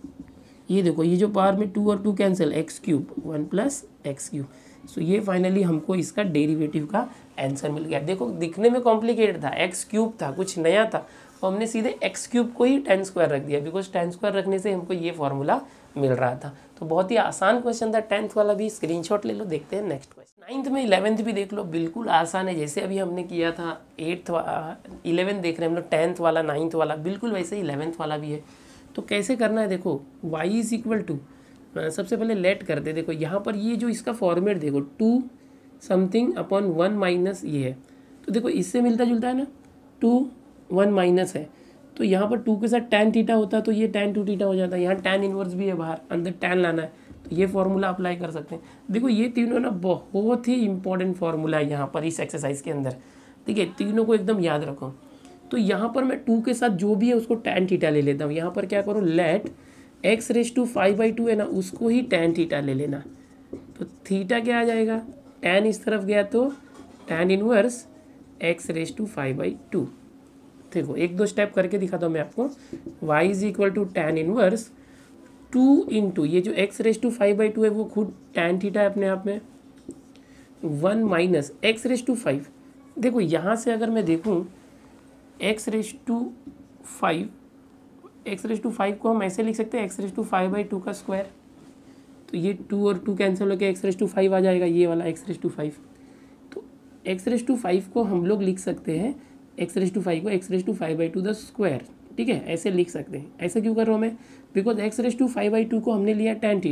ये देखो ये जो पावर में टू और two cancel, x cube one plus x cube. So ये फाइनली हमको इसका डेरिवेटिव का आंसर मिल गया। देखो दिखने में कॉम्प्लिकेटेड था, एक्स क्यूब था, कुछ नया था, तो हमने सीधे एक्स क्यूब को ही टेन स्क्वायर रख दिया, बिकॉज टेन स्क्वायर रखने से हमको ये फॉर्मूला मिल रहा था। तो बहुत ही आसान क्वेश्चन था, टेंथ वाला भी स्क्रीनशॉट ले लो। देखते हैं नेक्स्ट क्वेश्चन। नाइन्थ में इलेवेंथ भी देख लो, बिल्कुल आसान है, जैसे अभी हमने किया था एट्थ इलेवेंथ देख रहे हैं हम लोग, टेंथ वाला नाइन्थ वाला बिल्कुल वैसे ही इलेवेंथ वाला भी है। तो कैसे करना है, देखो y इज इक्वल टू, सबसे पहले लेट करते, देखो यहाँ पर ये जो इसका फॉर्मेट देखो two something upon one minus ये है, तो देखो इससे मिलता जुलता है ना, टू वन माइनस है, तो यहाँ पर टू के साथ टैन थीटा होता है तो ये टैन टू थीटा हो जाता है, यहाँ टैन इनवर्स भी है बाहर, अंदर टैन लाना है तो ये फॉर्मूला अप्लाई कर सकते हैं। देखो ये तीनों ना बहुत ही इंपॉर्टेंट फार्मूला है यहाँ पर इस एक्सरसाइज के अंदर, ठीक है, तीनों को एकदम याद रखो। तो यहाँ पर मैं टू के साथ जो भी है उसको टैन थीटा ले लेता हूँ, यहाँ पर क्या करो, let x raise to five by two है ना, उसको ही टैन थीटा ले लेना, तो थीटा क्या आ जाएगा, टैन इस तरफ गया तो tan inverse x raise to five by two. देखो एक दो स्टेप करके दिखाता हूँ मैं आपको, y is equal to tan inverse two into ये जो x raise to five by two है वो खुद टैन थीटा है अपने आप में, one minus x raise to five. देखो यहाँ से अगर मैं देखूँ x raise to five, x raise to five को हम ऐसे लिख सकते हैं x raise to five by two का स्क्वायर, तो ये टू और टू कैंसिल होकर एक्स रेस टू फाइव आ जाएगा, ये वाला एक्स रेस टू फाइव। तो एक्स रेस टू फाइव को हम लोग लिख सकते हैं, एक्स रेस टू फाइव को x raise to five by two the square, ठीक है, ऐसे लिख सकते हैं। ऐसे क्यों कर रहा हूँ मैं, because x raise to five by two को हमने लिया टैन थीटा,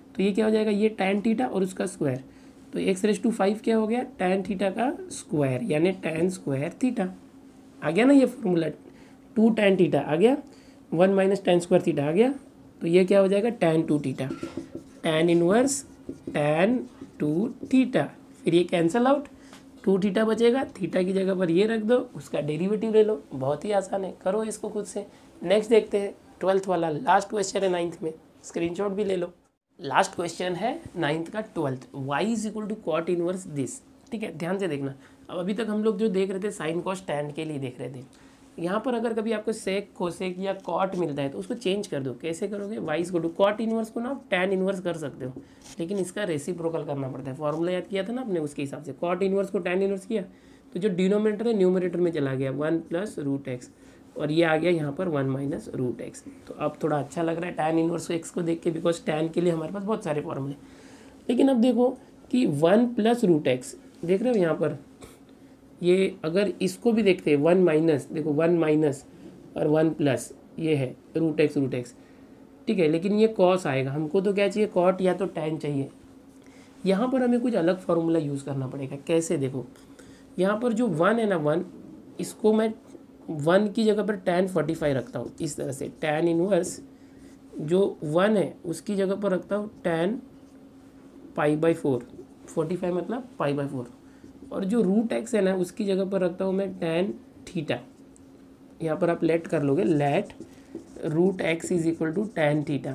तो ये क्या हो जाएगा, ये टैन थीटा और उसका स्क्वायर, तो एक्स रेस टू फाइव क्या हो गया, टैन थीटा का स्क्वायर यानी टैन स्क्वायर थीटा। आ गया ना ये फॉर्मूला, टू टैन थीटा आ गया, one minus tan square theta आ गया, तो ये क्या हो जाएगा, tan two theta, tan inverse tan two theta. फिर ये कैंसल आउट, टू थीटा बचेगा, थीटा की जगह पर ये रख दो, उसका डेरिवेटिव ले लो। बहुत ही आसान है, करो इसको खुद से। नेक्स्ट देखते हैं ट्वेल्थ वाला, लास्ट क्वेश्चन है नाइन्थ में, स्क्रीनशॉट भी ले लो। लास्ट क्वेश्चन है नाइन्थ का twelfth, y is equal to cot inverse this. ठीक है, ध्यान से देखना। अब अभी तक हम लोग जो देख रहे थे साइन कॉस टैन के लिए देख रहे थे, यहाँ पर अगर कभी आपको सेक कोसेक या कॉट मिलता है तो उसको चेंज कर दो। कैसे करोगे, y is equal to cot inverse को ना आप टैन इनवर्स कर सकते हो, लेकिन इसका रेसिप्रोकल करना पड़ता है। फॉर्मूला याद किया था ना आपने, उसके हिसाब से कॉट इनवर्स को टैन इनवर्स किया तो जो डिनोमिनेटर है न्यूमरेटर में चला गया, वन प्लस रूट एक्स, और ये आ गया यहाँ पर वन माइनस रूट एक्स। तो अब थोड़ा अच्छा लग रहा है टैन इनवर्स एक्स को देख के, बिकॉज टैन के लिए हमारे पास बहुत सारे फॉर्मूले। लेकिन अब देखो कि वन प्लस रूट एक्स, देख रहे हो यहाँ पर, ये अगर इसको भी देखते हैं वन माइनस, देखो वन माइनस और वन प्लस, ये है रूट एक्स रूट एक्स, ठीक है, लेकिन ये कॉस आएगा। हमको तो क्या चाहिए, कॉट या तो टैन चाहिए। यहाँ पर हमें कुछ अलग फार्मूला यूज़ करना पड़ेगा। कैसे, देखो यहाँ पर जो वन है ना, वन, इसको मैं वन की जगह पर टैन फोर्टी फाइव रखता हूँ इस तरह से। टैन इनवर्स जो वन है उसकी जगह पर रखता हूँ tan pi by four, forty five मतलब पाई बाई फोर, और जो रूट एक्स है ना उसकी जगह पर रखता हूँ मैं टैन थीटा। यहाँ पर आप लेट कर लोगे, let root x is equal to tan theta,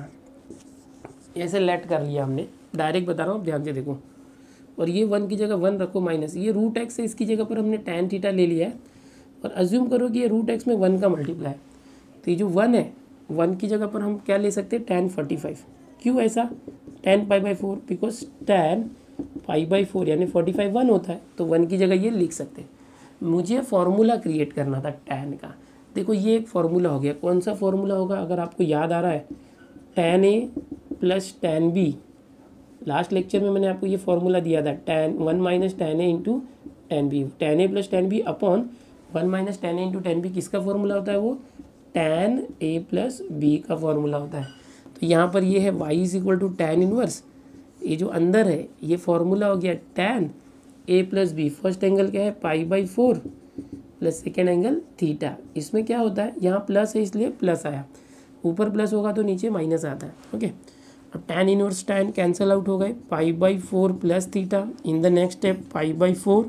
ऐसे लेट कर लिया हमने। डायरेक्ट बता रहा हूँ, ध्यान से देखो। और ये वन की जगह वन रखो माइनस, ये रूट एक्स है, इसकी जगह पर हमने टैन थीटा ले लिया है। और अज्यूम करो कि ये रूट एक्स में वन का मल्टीप्लाई, तो ये जो वन है, वन की जगह पर हम क्या ले सकते हैं, टैन फोर्टी फाइव। क्यों ऐसा, tan pi by four, because tan pi by four यानी फोर्टी फाइव वन होता है, तो वन की जगह ये लिख सकते हैं। मुझे फॉर्मूला क्रिएट करना था टैन का। देखो ये एक फार्मूला हो गया। कौन सा फार्मूला होगा, अगर आपको याद आ रहा है, tan A plus tan B. Last lecture में मैंने आपको ये फार्मूला दिया था, tan one minus tan A into tan B, tan A plus tan B upon one minus tan A into tan B. किसका फॉर्मूला होता है, वो टैन ए प्लस बी का फॉर्मूला होता है। तो यहाँ पर ये है y is equal to tan inverse, ये जो अंदर है ये फॉर्मूला हो गया tan A plus B. First angle क्या है, pi by four plus second angle theta. इसमें क्या होता है, यहाँ प्लस है इसलिए प्लस आया, ऊपर प्लस होगा तो नीचे माइनस आता है। ओके, अब tan inverse tan cancel out हो गए, pi by four plus theta, in the next step pi by four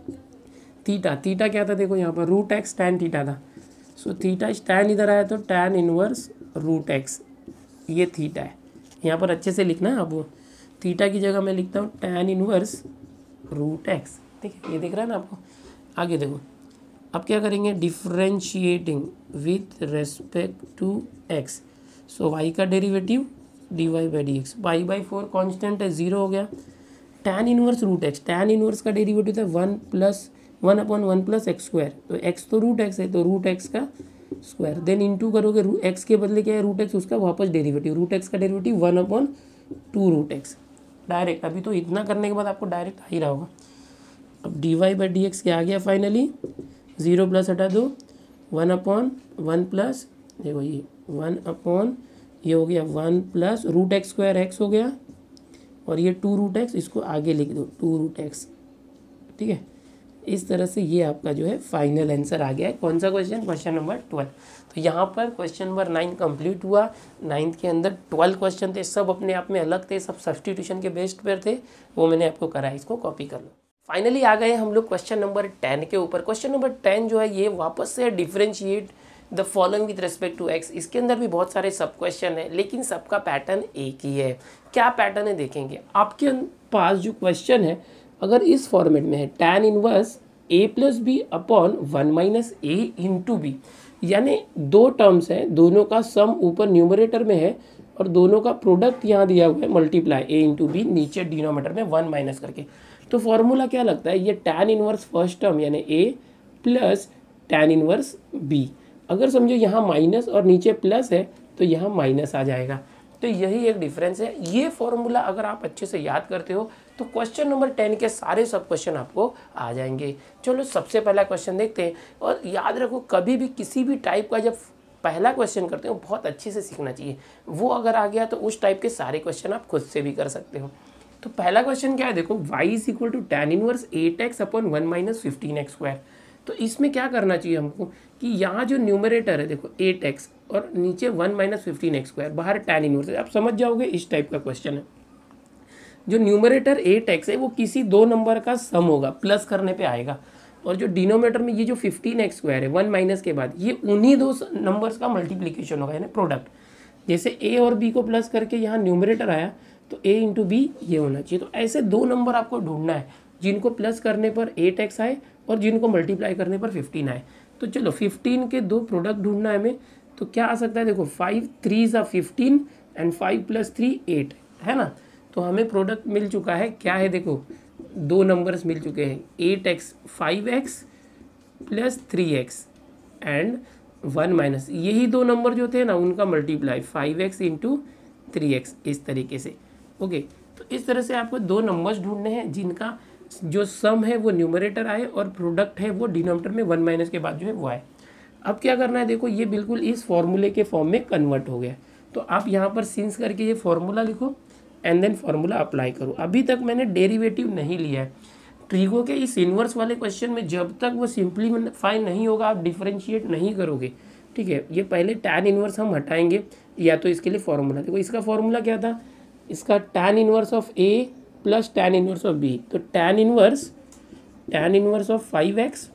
theta. Theta क्या था, देखो यहाँ पर रूट एक्स टैन थीटा था, सो थीटा टैन इधर आया तो टैन इनवर्स रूट एक्स, ये थीटा है। यहाँ पर अच्छे से लिखना है आपको, थीटा की जगह मैं लिखता हूँ टैन इनवर्स रूट एक्स। ठीक है, ये दिख रहा है ना आपको। आगे देखो, अब क्या करेंगे, differentiating with respect to x, so y का derivative D Y by D x. Pi by four constant है, जीरो हो गया। Tan inverse root x, tan inverse का डेरिवेटिव था one plus one upon one plus x square, तो एक्स तो रूट एक्स है तो रूट एक्स का स्क्वायर, देन इंटू करोगे एक्स के बदले क्या है रूट एक्स, उसका वापस डेरिवेटिव, रूट एक्स का derivative one upon two root x. Direct अभी तो इतना करने के बाद आपको डायरेक्ट आ ही रहा होगा। अब d Y by D x क्या आ गया फाइनली, जीरो प्लस हटा दो, वन अपॉन वन प्लस, देखो ये वन अपॉन ये हो गया one plus root x square x हो गया, और ये टू रूट एक्स, इसको आगे लिख दो टू रूट एक्स। ठीक है, इस तरह से ये आपका जो है फाइनल आंसर आ गया है। कौन सा क्वेश्चन, क्वेश्चन नंबर ट्वेल्व। तो यहाँ पर क्वेश्चन नंबर नाइन कंप्लीट हुआ। नाइन्थ के अंदर ट्वेल्व क्वेश्चन थे, सब अपने आप में अलग थे, सब सब्सटीट्यूशन के बेस्ड पर थे, वो मैंने आपको करा है, इसको कॉपी कर लो। फाइनली आ गए हम लोग क्वेश्चन नंबर टेन के ऊपर। क्वेश्चन नंबर टेन जो है ये वापस से differentiate the following with respect to x. इसके अंदर भी बहुत सारे सब क्वेश्चन है, लेकिन सबका पैटर्न एक ही है। क्या पैटर्न है देखेंगे। आपके पास जो क्वेश्चन है अगर इस फॉर्मेट में है, टैन इनवर्स ए plus B upon one minus ए इंटू बी, यानी दो टर्म्स हैं, दोनों का सम ऊपर न्यूमरेटर में है और दोनों का प्रोडक्ट यहाँ दिया हुआ है मल्टीप्लाई ए इंटू बी, नीचे डिनोमिनेटर में वन माइनस करके। तो फॉर्मूला क्या लगता है, ये टैन इनवर्स फर्स्ट टर्म यानी A plus tan inverse B. अगर समझो यहाँ माइनस और नीचे प्लस है तो यहाँ माइनस आ जाएगा। तो यही एक डिफरेंस है। ये फॉर्मूला अगर आप अच्छे से याद करते हो तो क्वेश्चन नंबर टेन के सारे सब क्वेश्चन आपको आ जाएंगे। चलो सबसे पहला क्वेश्चन देखते हैं। और याद रखो, कभी भी किसी भी टाइप का जब पहला क्वेश्चन करते हो बहुत अच्छे से सीखना चाहिए, वो अगर आ गया तो उस टाइप के सारे क्वेश्चन आप खुद से भी कर सकते हो। तो पहला क्वेश्चन क्या है, देखो y is equal to tan inverse eight x upon one minus fifteen x square. तो इसमें क्या करना चाहिए हमको कि यहाँ जो न्यूमरेटर है देखो एट एक्स और नीचे one minus fifteen x square, बाहर टेन इनवर्स है, आप समझ जाओगे इस टाइप का क्वेश्चन है। जो न्यूमरेटर एट एक्स है वो किसी दो नंबर का सम होगा, प्लस करने पे आएगा, और जो डिनोमिनेटर में ये जो फिफ्टीन एक्स स्क्वायर है वन माइनस के बाद, ये उन्हीं दो नंबर्स का मल्टीप्लीकेशन होगा, यानी प्रोडक्ट। जैसे ए और बी को प्लस करके यहाँ न्यूमरेटर आया तो ए इंटू बी ये होना चाहिए। तो ऐसे दो नंबर आपको ढूंढना है जिनको प्लस करने पर एट एक्स आए और जिनको मल्टीप्लाई करने पर फिफ्टीन आए। तो चलो फिफ्टीन के दो प्रोडक्ट ढूंढना है हमें, तो क्या आ सकता है, देखो फाइव थ्री ज़ा fifteen and five plus three eight है ना। तो हमें प्रोडक्ट मिल चुका है, क्या है देखो दो नंबर्स मिल चुके हैं, eight x five x plus three x and one minus, यही दो नंबर जो थे ना उनका multiply five x into three x, इस तरीके से। ओके, तो इस तरह से आपको दो नंबर्स ढूंढने हैं जिनका जो सम है वो न्यूमरेटर आए और प्रोडक्ट है वो डिनोमिनेटर में वन माइनस के बाद जो है वो आए। अब क्या करना है, देखो ये बिल्कुल इस फॉर्मूले के फॉर्म में कन्वर्ट हो गया। तो आप यहाँ पर सिंस करके ये फॉर्मूला लिखो एंड देन फार्मूला अप्लाई करो। अभी तक मैंने डेरिवेटिव नहीं लिया है। ट्रिगो के इस इन्वर्स वाले क्वेश्चन में जब तक वो सिंप्लीफाई नहीं होगा आप डिफरेंशिएट नहीं करोगे, ठीक है। ये पहले टैन इन्वर्स हम हटाएंगे, या तो इसके लिए फॉर्मूला देखो, इसका फॉर्मूला क्या था, इसका tan inverse of A plus tan inverse of B. तो tan inverse tan inverse of five x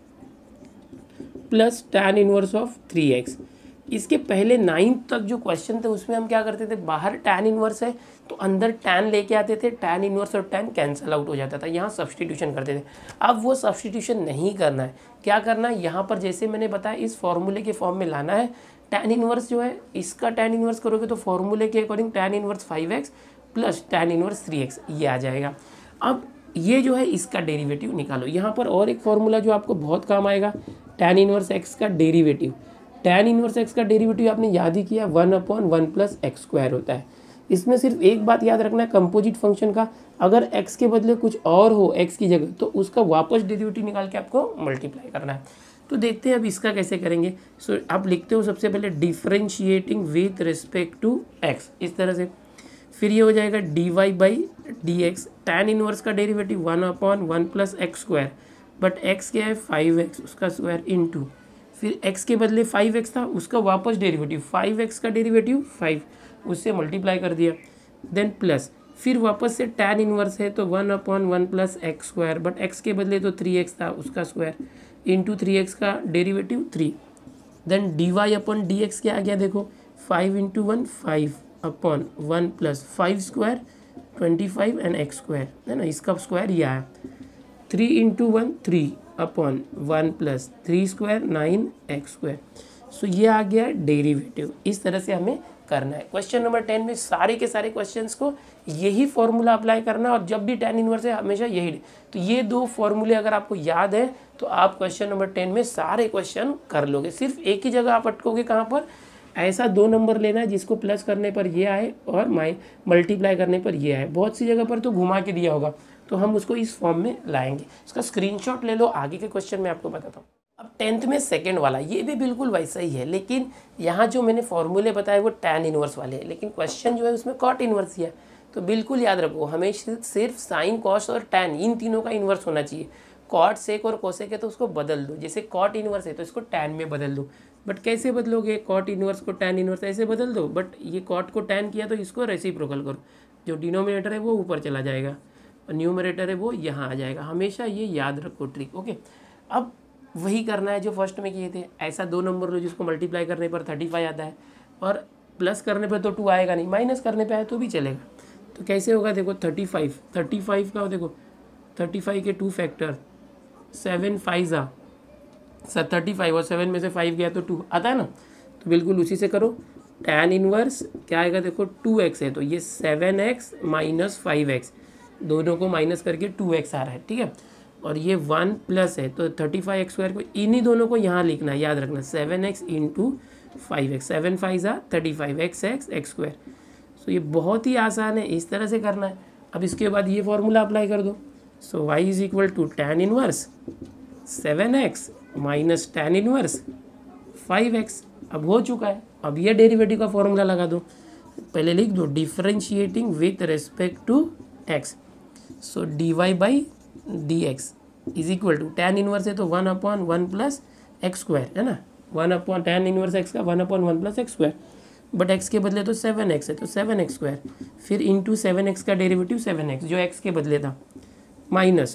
plus tan inverse of three x. इसके पहले नाइन्थ तक जो क्वेश्चन थे उसमें हम क्या करते थे, बाहर टैन इन्वर्स है तो अंदर टैन लेके आते थे, टैन इन्वर्स और टैन कैंसिल आउट हो जाता था, यहाँ सब्सटीट्यूशन करते थे। अब वो सब्सटीट्यूशन नहीं करना है, क्या करना है, यहाँ पर जैसे मैंने बताया इस फॉर्मूले के फॉर्म में लाना है। टैन इन्वर्स जो है इसका टैन इन्वर्स करोगे तो फॉर्मूले के according tan inverse five x plus tan inverse three x ये आ जाएगा। अब ये जो है इसका डेरिवेटिव निकालो। यहाँ पर और एक फॉर्मूला जो आपको बहुत काम आएगा, टैन इन्वर्स एक्स का डेरिवेटिव। टैन इन्वर्स एक्स का डेरिवेटिव आपने याद ही किया, one upon one plus x square होता है। इसमें सिर्फ एक बात याद रखना है कंपोजिट फंक्शन का, अगर x के बदले कुछ और हो x की जगह तो उसका वापस डेरिवेटिव निकाल के आपको मल्टीप्लाई करना है। तो देखते हैं अब इसका कैसे करेंगे। सो so, आप लिखते हो सबसे पहले differentiating with respect to x, इस तरह से। फिर ये हो जाएगा d Y by D x, tan inverse का derivative one upon one plus x square, but x क्या है फाइव एक्स, उसका स्क्वायर इंटू, फिर x के बदले फाइव एक्स था उसका वापस डेरिवेटिव, फाइव एक्स का डेरिवेटिव फाइव, उससे मल्टीप्लाई कर दिया, देन प्लस, फिर वापस से टैन इनवर्स है तो one upon one plus x square, but x के बदले तो थ्री एक्स था उसका स्क्वायर इंटू थ्री एक्स का derivative three, then d y upon d x क्या आ गया देखो, five into one five upon one plus five square twenty five and x square है ना, इसका स्क्वायर ये आया, three into one three upon one plus three square nine x square. So ये आ गया डेरिवेटिव। इस तरह से हमें करना है। क्वेश्चन नंबर टेन में सारे के सारे क्वेश्चंस को यही फॉर्मूला अप्लाई करना है, और जब भी टेन इनवर्स है हमेशा यही। तो ये दो फॉर्मूले अगर आपको याद है तो आप क्वेश्चन नंबर टेन में सारे क्वेश्चन कर लोगे। सिर्फ एक ही जगह आप अटकोगे, कहाँ पर, ऐसा दो नंबर लेना है जिसको प्लस करने पर ये आए और माइ मल्टीप्लाई करने पर ये आए। बहुत सी जगह पर तो घुमा के दिया होगा, तो हम उसको इस फॉर्म में लाएंगे। इसका स्क्रीनशॉट ले लो, आगे के क्वेश्चन में आपको बताता हूँ। अब टेंथ में सेकंड वाला ये भी बिल्कुल वैसा ही है, लेकिन यहाँ जो मैंने फॉर्मूले बताए वो टैन इनवर्स वाले हैं, लेकिन क्वेश्चन जो है उसमें कॉट इनवर्स ही है। तो बिल्कुल याद रखो, हमें सिर्फ साइन कॉस और टैन इन तीनों का इन्वर्स होना चाहिए। कॉट सेक और कोसेक है तो उसको बदल दो, जैसे कॉट इनवर्स है तो इसको टैन में बदल दो। बट कैसे बदलोगे, कॉट इनवर्स को टैन इनवर्स ऐसे बदल दो, बट ये कॉट को टैन किया तो इसको रेसिप्रोकल करो, जो डिनोमिनेटर है वो ऊपर चला जाएगा और न्यूमरेटर है वो यहाँ आ जाएगा। हमेशा ये याद रखो ट्रिक। ओके, अब वही करना है जो फर्स्ट में किए थे। ऐसा दो नंबर लो जिसको मल्टीप्लाई करने पर थर्टी फाइव आता है, और प्लस करने पर तो टू आएगा नहीं, माइनस करने पे आए तो भी चलेगा। तो कैसे होगा देखो, थर्टी फाइव थर्टी फाइव का देखो, थर्टी फाइव के टू फैक्टर, सेवन फाइव ज़ा सर थर्टी फाइव, और सेवन में से फाइव गया तो टू आता है ना। तो बिल्कुल उसी से करो। टैन इनवर्स क्या आएगा देखो, टू एक्स है तो ये seven x minus five x, दोनों को माइनस करके टू एक्स आ रहा है, ठीक है। और ये वन प्लस है तो थर्टी फाइव एक्स स्क्वायर को इन्हीं दोनों को यहाँ लिखना है, याद रखना, seven x into five x, seven five ज़ा thirty five x x x square. So ये बहुत ही आसान है, इस तरह से करना है। अब इसके बाद ये फॉर्मूला अप्लाई कर दो। So y is equal to tan inverse seven x minus tan inverse five x, अब हो चुका है। अब ये डेरिवेटिव का फॉर्मूला लगा दो, पहले लिख दो differentiating with respect to x, so d Y by D x is equal to tan inverse है तो one upon one plus x square है ना, one upon tan inverse x का one upon one plus x square, but x के बदले तो सेवन एक्स है तो सेवन एक्स स्क्वायर, फिर इंटू सेवन एक्स का डेरिवेटिव सेवन एक्स जो एक्स के बदले था, माइनस।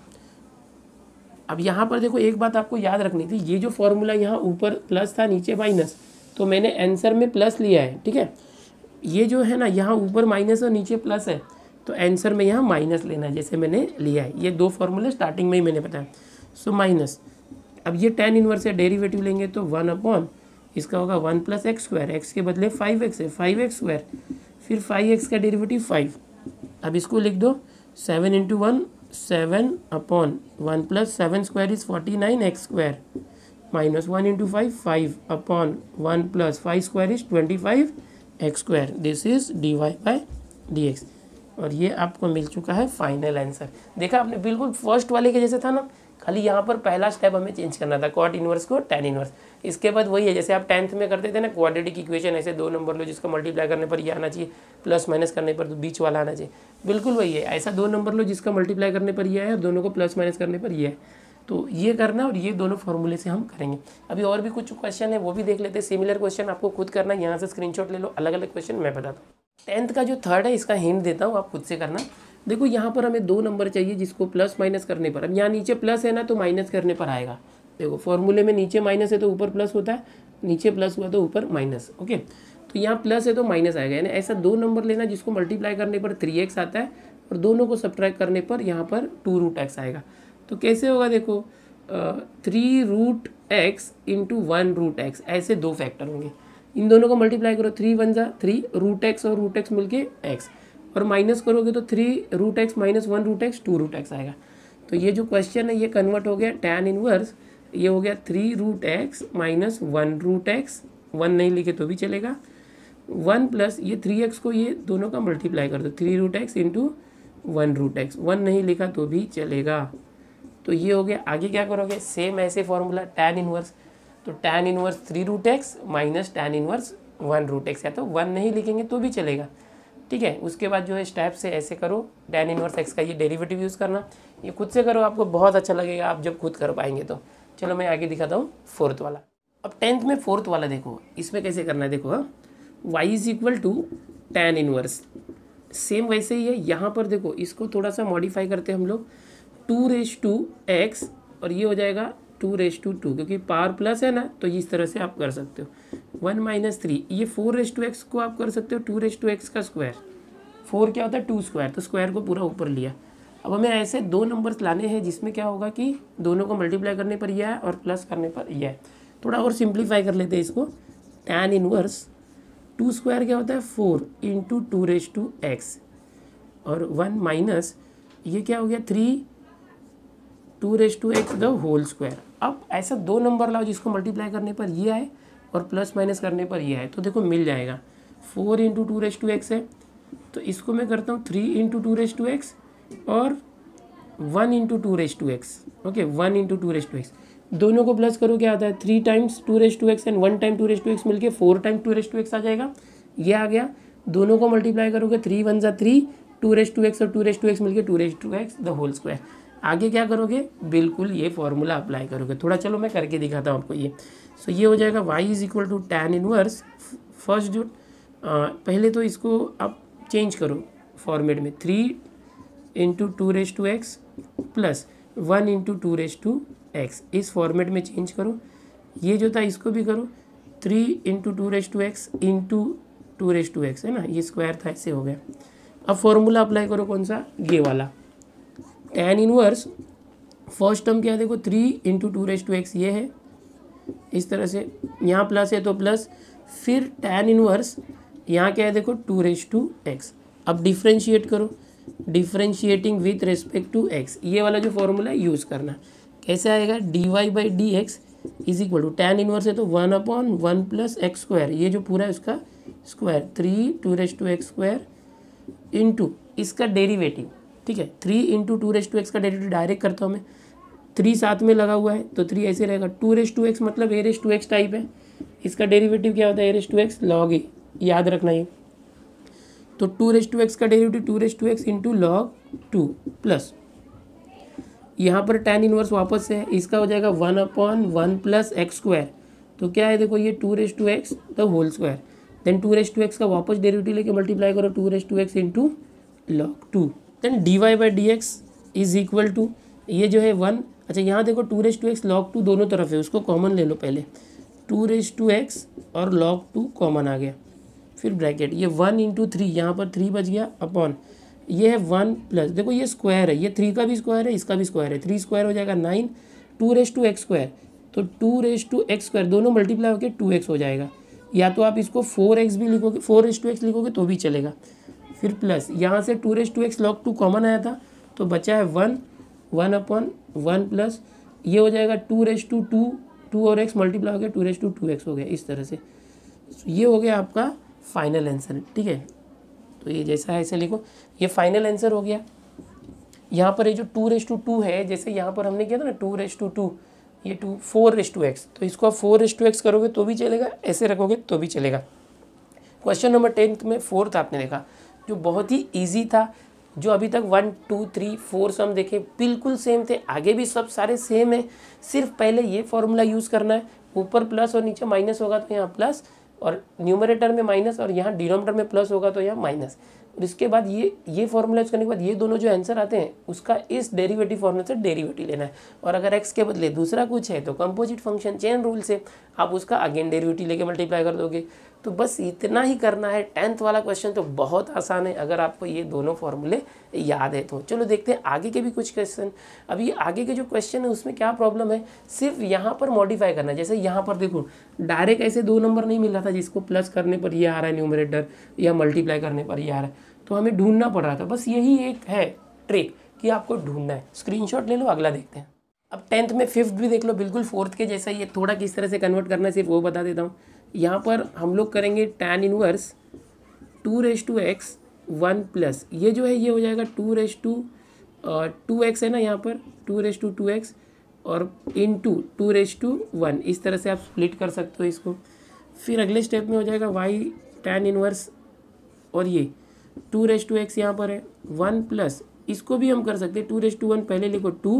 अब यहाँ पर देखो एक बात आपको याद रखनी थी, ये जो फॉर्मूला यहाँ ऊपर प्लस था नीचे माइनस, तो मैंने आंसर में प्लस लिया है, ठीक है। ये जो है ना यहाँ ऊपर माइनस और नीचे प्लस है, तो आंसर में यहाँ माइनस लेना है जैसे मैंने लिया है। ये दो फॉर्मूले स्टार्टिंग में ही मैंने बताया, सो माइनस। अब ये टेन इनवर्स से डेरिवेटिव लेंगे तो वन अपॉन इसका होगा one plus x square, x के बदले फाइव एक्स है फाइव एक्स स्क्वायर, फिर फाइव एक्स का डेरिवेटिव फाइव। अब इसको लिख दो seven into one seven upon one plus seven square is forty nine x square minus one into five five upon one plus five square is twenty five x square, this is d Y by D x. और ये आपको मिल चुका है फाइनल आंसर। देखा आपने, बिल्कुल फर्स्ट वाले के जैसे था ना, खाली यहाँ पर पहला स्टेप हमें चेंज करना था, क्वाड इनवर्स को टेन इनवर्स। इसके बाद वही है जैसे आप टेंथ में करते थे ना, क्वाड्रेटिक इक्वेशन, ऐसे दो नंबर लो जिसका मल्टीप्लाई करने पर ये आना चाहिए, प्लस माइनस करने पर तो बीच वाला आना चाहिए, बिल्कुल वही है। ऐसा दो नंबर लो जिसका मल्टीप्लाई करने पर ये है, दोनों को प्लस माइनस करने पर ये है, तो ये करना और ये दोनों फॉर्मूले से हम करेंगे। अभी और भी कुछ क्वेश्चन है वो भी देख लेते हैं, सिमिलर क्वेश्चन आपको खुद करना है, यहाँ से स्क्रीनशॉट ले लो, अलग अलग क्वेश्चन मैं बताता हूँ। टेंथ का जो थर्ड है इसका हिंट देता हूँ, आप खुद से करना। देखो यहाँ पर हमें दो नंबर चाहिए जिसको प्लस माइनस करने पर, अब यहाँ नीचे प्लस है ना तो माइनस करने पर आएगा। देखो फॉर्मूले में नीचे माइनस है तो ऊपर प्लस होता है, नीचे प्लस हुआ तो ऊपर माइनस, ओके। तो यहाँ प्लस है तो माइनस आएगा, यानी ऐसा दो नंबर लेना जिसको मल्टीप्लाई करने पर थ्री एक्स आता है और दोनों को सब्ट्रैक्ट करने पर यहाँ पर टू रूट एक्स आएगा। तो कैसे होगा, देखो three root x into one root x, ऐसे दो फैक्टर होंगे, इन दोनों को मल्टीप्लाई करो, थ्री वन जा थ्री, रूट एक्स और रूट एक्स मिलके एक्स, और माइनस करोगे तो three root x minus one root x two root x आएगा। तो ये जो क्वेश्चन है ये कन्वर्ट हो गया टैन इनवर्स, ये हो गया three root x minus one root x, one नहीं लिखे तो भी चलेगा, वन प्लस ये थ्री एक्स को ये दोनों का मल्टीप्लाई कर दो, three root x into one root x, one नहीं लिखा तो भी चलेगा। तो ये हो गया। आगे क्या करोगे, सेम ऐसे फॉर्मूला टैन इनवर्स, तो tan inverse three root x minus tan inverse one root x, या तो वन नहीं लिखेंगे तो भी चलेगा, ठीक है। उसके बाद जो है स्टेप से ऐसे करो, टैन इनवर्स एक्स का ये डेरिवेटिव यूज़ करना, ये खुद से करो, आपको बहुत अच्छा लगेगा आप जब खुद कर पाएंगे तो। चलो मैं आगे दिखाता हूँ फोर्थ वाला। अब टेंथ में फोर्थ वाला देखो, इसमें कैसे करना है, देखो हाँ, y is equal to tan inverse, same वैसे ही है। यहाँ पर देखो इसको थोड़ा सा मॉडिफाई करते हैं हम लोग, टू रेस टू एक्स और ये हो जाएगा टू रेस टू टू, क्योंकि पावर प्लस है ना तो इस तरह से आप कर सकते हो। वन माइनस थ्री, ये फोर रेस टू एक्स को आप कर सकते हो टू रेस टू एक्स का स्क्वायर, फोर क्या होता है टू स्क्वायर, तो स्क्वायर को पूरा ऊपर लिया। अब हमें ऐसे दो नंबर्स लाने हैं जिसमें क्या होगा कि दोनों को मल्टीप्लाई करने पर यह है और प्लस करने पर यह है। थोड़ा और सिंप्लीफाई कर लेते हैं इसको, टैन इनवर्स टू स्क्वायर क्या होता है four into two raise to x, और वन माइनस ये क्या हो गया three two raise to x the whole square. अब ऐसा दो नंबर लाओ जिसको मल्टीप्लाई करने पर ये आए और प्लस माइनस करने पर ये आए, तो देखो मिल जाएगा। Four into two raise to x है तो इसको मैं करता हूँ three into two raise to x और one into two raise to x, okay, one into two raise to x, दोनों को प्लस करो क्या आता है three times two raise to x and one time two raise to x मिलके four time two raise to x आ जाएगा, ये आ गया। दोनों को मल्टीप्लाई करोगे थ्री वन जा three, two raise to x और टू रेस टू एक्स मिलके two raise to x the whole square. आगे क्या करोगे, बिल्कुल ये फॉर्मूला अप्लाई करोगे। थोड़ा चलो मैं करके दिखाता हूँ आपको ये। सो so, ये हो जाएगा y is equal to tan inverse, first जो आ, पहले तो इसको आप चेंज करो फॉर्मेट में, three into two raise to x plus one into two raise to x, इस फॉर्मेट में चेंज करो। ये जो था इसको भी करो, three into two raise to x into two raise to x है ना, ये स्क्वायर था ऐसे हो गया। अब फॉर्मूला अप्लाई करो कौन सा, ये वाला टैन इनवर्स, फर्स्ट टर्म क्या है देखो three into two raise to x ये है, इस तरह से यहाँ प्लस है तो प्लस, फिर टैन इनवर्स यहाँ क्या है देखो टू रेस टू एक्स। अब डिफ्रेंशिएट करो, differentiating with respect to x, ये वाला जो फॉर्मूला है यूज़ करना। कैसे आएगा, d Y by D x is equal to tan inverse है तो one upon one plus x square, ये जो पूरा है उसका square, three two raise to x square into इसका डेरिवेटिव, ठीक है, three into two raise to x का डेरिवेटिव डायरेक्ट करता हूँ मैं, थ्री साथ में लगा हुआ है तो थ्री ऐसे रहेगा, टू रेस टू एक्स मतलब a raise to x type है, इसका डेरिवेटिव क्या होता है, a raise to x log a, याद रखना ये। तो टू रेस टू एक्स का derivative two raise to x into log two plus यहाँ पर टेन इनवर्स वापस से है, इसका हो जाएगा one upon one plus x square. तो क्या है देखो ये two raise to x the whole square, then two raise to x का वापस डेरिवेटिव लेके मल्टीप्लाई करो two raise to x into log two, then d Y by D x is equal to ये जो है वन। अच्छा यहाँ देखो two raise to x log two दोनों तरफ है, उसको कॉमन ले लो पहले, टू रेस टू एक्स और लॉग टू कॉमन आ गया, फिर ब्रैकेट ये वन इंटू थ्री, यहाँ पर थ्री बच गया अपॉन ये है वन प्लस देखो ये स्क्वायर है, ये थ्री का भी स्क्वायर है, इसका भी स्क्वायर है, थ्री स्क्वायर हो जाएगा nine, two raise to x square, तो two raise to x square दोनों मल्टीप्लाई होकर टू एक्स हो जाएगा, या तो आप इसको फोर एक्स भी लिखोगे, फोर रेस टू एक्स लिखोगे तो भी चलेगा, फिर प्लस यहाँ से two raise to x log two common आया था तो बचा है one, one upon one plus ये हो जाएगा two raise to two, two और एक्स मल्टीप्लाई हो गया two raise to two x हो गया, इस तरह से ये हो गया आपका फाइनल आंसर। ठीक है, तो ये जैसा है ऐसे लिखो, ये फाइनल आंसर हो गया। यहाँ पर ये जो टू रेस टू टू है, जैसे यहाँ पर हमने किया था ना टू रेस टू टू, ये two four raise to x, तो इसको आप फोर रेस टू एक्स करोगे तो भी चलेगा, ऐसे रखोगे तो भी चलेगा। क्वेश्चन नंबर टेंथ में फोर्थ आपने देखा जो बहुत ही ईजी था, जो अभी तक one two three four sum देखे बिल्कुल सेम थे, आगे भी सब सारे सेम है, सिर्फ पहले ये फॉर्मूला यूज़ करना है, ऊपर प्लस और नीचे माइनस होगा तो यहाँ प्लस, और न्यूमरेटर में माइनस और यहाँ डिनोमिनेटर में प्लस होगा तो यहाँ माइनस, और इसके बाद ये ये फॉर्मूला यूज़ करने के बाद ये दोनों जो आंसर आते हैं उसका इस डेरिवेटिव फॉर्मूला से डेरिवेटिव लेना है, और अगर एक्स के बदले दूसरा कुछ है तो कंपोजिट फंक्शन चेन रूल से आप उसका अगेन डेरिवेटिव लेके मल्टीप्लाई कर दोगे। तो बस इतना ही करना है। टेंथ वाला क्वेश्चन तो बहुत आसान है अगर आपको ये दोनों फॉर्मूले याद है तो। चलो देखते हैं आगे के भी कुछ क्वेश्चन। अभी आगे के जो क्वेश्चन है उसमें क्या प्रॉब्लम है, सिर्फ यहाँ पर मॉडिफाई करना है। जैसे यहाँ पर देखो डायरेक्ट ऐसे दो नंबर नहीं मिल रहा था जिसको प्लस करने पर ये आ रहा है न्यूमरेटर या मल्टीप्लाई करने पर ये आ रहा है, तो हमें ढूंढना पड़ रहा था। बस यही एक है ट्रिक कि आपको ढूंढना है। स्क्रीनशॉट ले लो, अगला देखते हैं। अब टेंथ में फिफ्थ भी देख लो, बिल्कुल फोर्थ के जैसा ही है, थोड़ा किस तरह से कन्वर्ट करना है सिर्फ वो बता देता हूँ। यहाँ पर हम लोग करेंगे tan inverse two raise to x one plus ये जो है ये हो जाएगा two raise to two x है ना, यहाँ पर two raise to two x और into two raise to one, इस तरह से आप स्प्लिट कर सकते हो इसको। फिर अगले स्टेप में हो जाएगा y tan इनवर्स और ये टू रेस टू एक्स यहाँ पर है वन प्लस, इसको भी हम कर सकते हैं टू रेस टू वन, पहले लिखो टू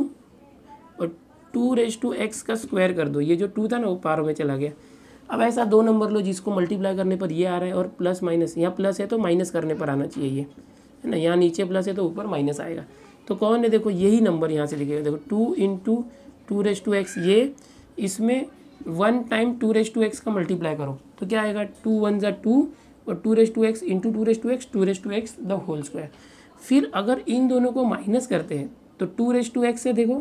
और टू रेस टू एक्स का स्क्वायर कर दो, ये जो टू था ना वो पार में चला गया। अब ऐसा दो नंबर लो जिसको मल्टीप्लाई करने पर ये आ रहा है और प्लस माइनस, यहाँ प्लस है तो माइनस करने पर आना चाहिए ये, है ना, यहाँ नीचे प्लस है तो ऊपर माइनस आएगा। तो कौन है, देखो यही नंबर यहाँ से लिखेगा, देखो two into two raise to x, ये इसमें one time two raise to x का मल्टीप्लाई करो तो क्या आएगा, टू वन ज़ा टू और two raise to x into two raise to x, two raise to x the whole square. फिर अगर इन दोनों को माइनस करते हैं तो टू रेस टू एक्स से देखो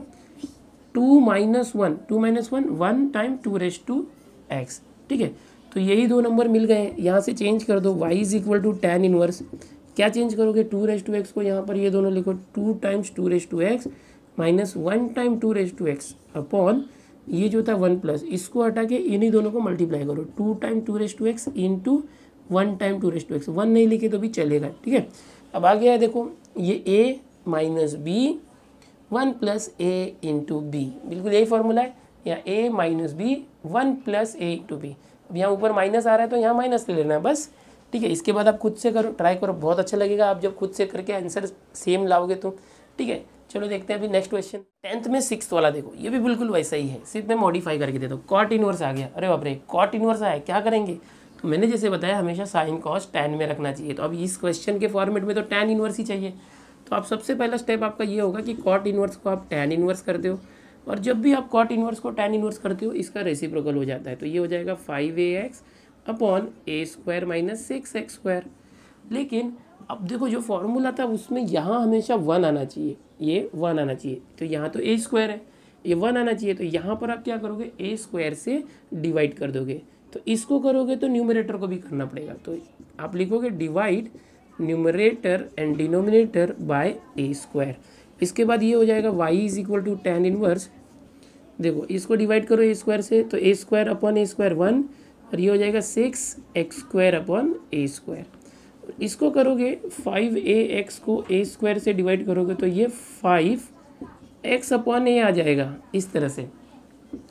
two minus one, two minus one one time two raise to x, ठीक है। तो यही दो नंबर मिल गए, यहाँ से चेंज कर दो, y is equal to tan inverse, क्या चेंज करोगे, टू रेस टू एक्स को यहाँ पर ये दोनों लिखो two times two raise to x minus one time two raise to x upon ये जो था वन प्लस, इसको हटा के इन्हीं दोनों को मल्टीप्लाई करो, two time two raise to x into one time two raise to x, one नहीं लिखे तो भी चलेगा, ठीक है। अब आ गया है देखो ये a minus b one plus a into b, बिल्कुल यही फॉर्मूला है, या a minus b one plus a into b. अब यहाँ ऊपर माइनस आ रहा है तो यहाँ माइनस ले लेना है बस, ठीक है। इसके बाद आप खुद से करो, ट्राई करो, बहुत अच्छा लगेगा आप जब खुद से करके आंसर सेम लाओगे तो, ठीक है। चलो देखते हैं अभी नेक्स्ट क्वेश्चन। टेंथ में सिक्स वाला देखो, ये भी बिल्कुल वैसा ही है, सिर्फ मैं मॉडिफाई करके देता हूँ। कॉट इनवर्स आ गया, अरे बाप रे कॉट इनवर्स आया, क्या करेंगे, तो मैंने जैसे बताया हमेशा साइन कॉस टैन में रखना चाहिए, तो अब इस क्वेश्चन के फॉर्मेट में तो टैन इनवर्स ही चाहिए। तो आप सबसे पहला स्टेप आपका ये होगा कि कॉट इनवर्स को आप टैन इनवर्स करते हो, और जब भी आप कॉट इनवर्स को टैन इनवर्स करते हो इसका रेसिप्रोकल हो जाता है, तो ये हो जाएगा five a x upon a square minus six x square. लेकिन अब देखो जो फॉर्मूला था उसमें यहाँ हमेशा वन आना चाहिए, ये वन आना चाहिए, तो यहाँ तो ए स्क्वायर है, ये वन आना चाहिए, तो यहाँ पर आप क्या करोगे, ए स्क्वायर से डिवाइड कर दोगे, तो इसको करोगे तो न्यूमरेटर को भी करना पड़ेगा, तो आप लिखोगे divide numerator and denominator by a square. इसके बाद ये हो जाएगा y is equal to tan inverse, देखो इसको डिवाइड करो ए स्क्वायर से, तो a square upon a square one, और ये हो जाएगा six x square upon a square. इसको करोगे फाइव ए एक्स को ए स्क्वायर से डिवाइड करोगे तो ये फाइव एक्स अपॉन ए आ जाएगा इस तरह से।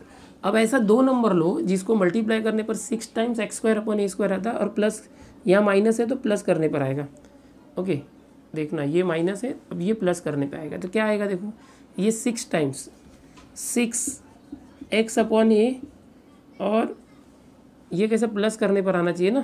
अब ऐसा दो नंबर लो जिसको मल्टीप्लाई करने पर six times x square upon a square आता है और प्लस यहाँ माइनस है तो प्लस करने पर आएगा। ओके देखना ये माइनस है, अब ये प्लस करने पे आएगा तो क्या आएगा, देखो ये six times six x upon a और ये कैसे प्लस करने पर आना चाहिए ना,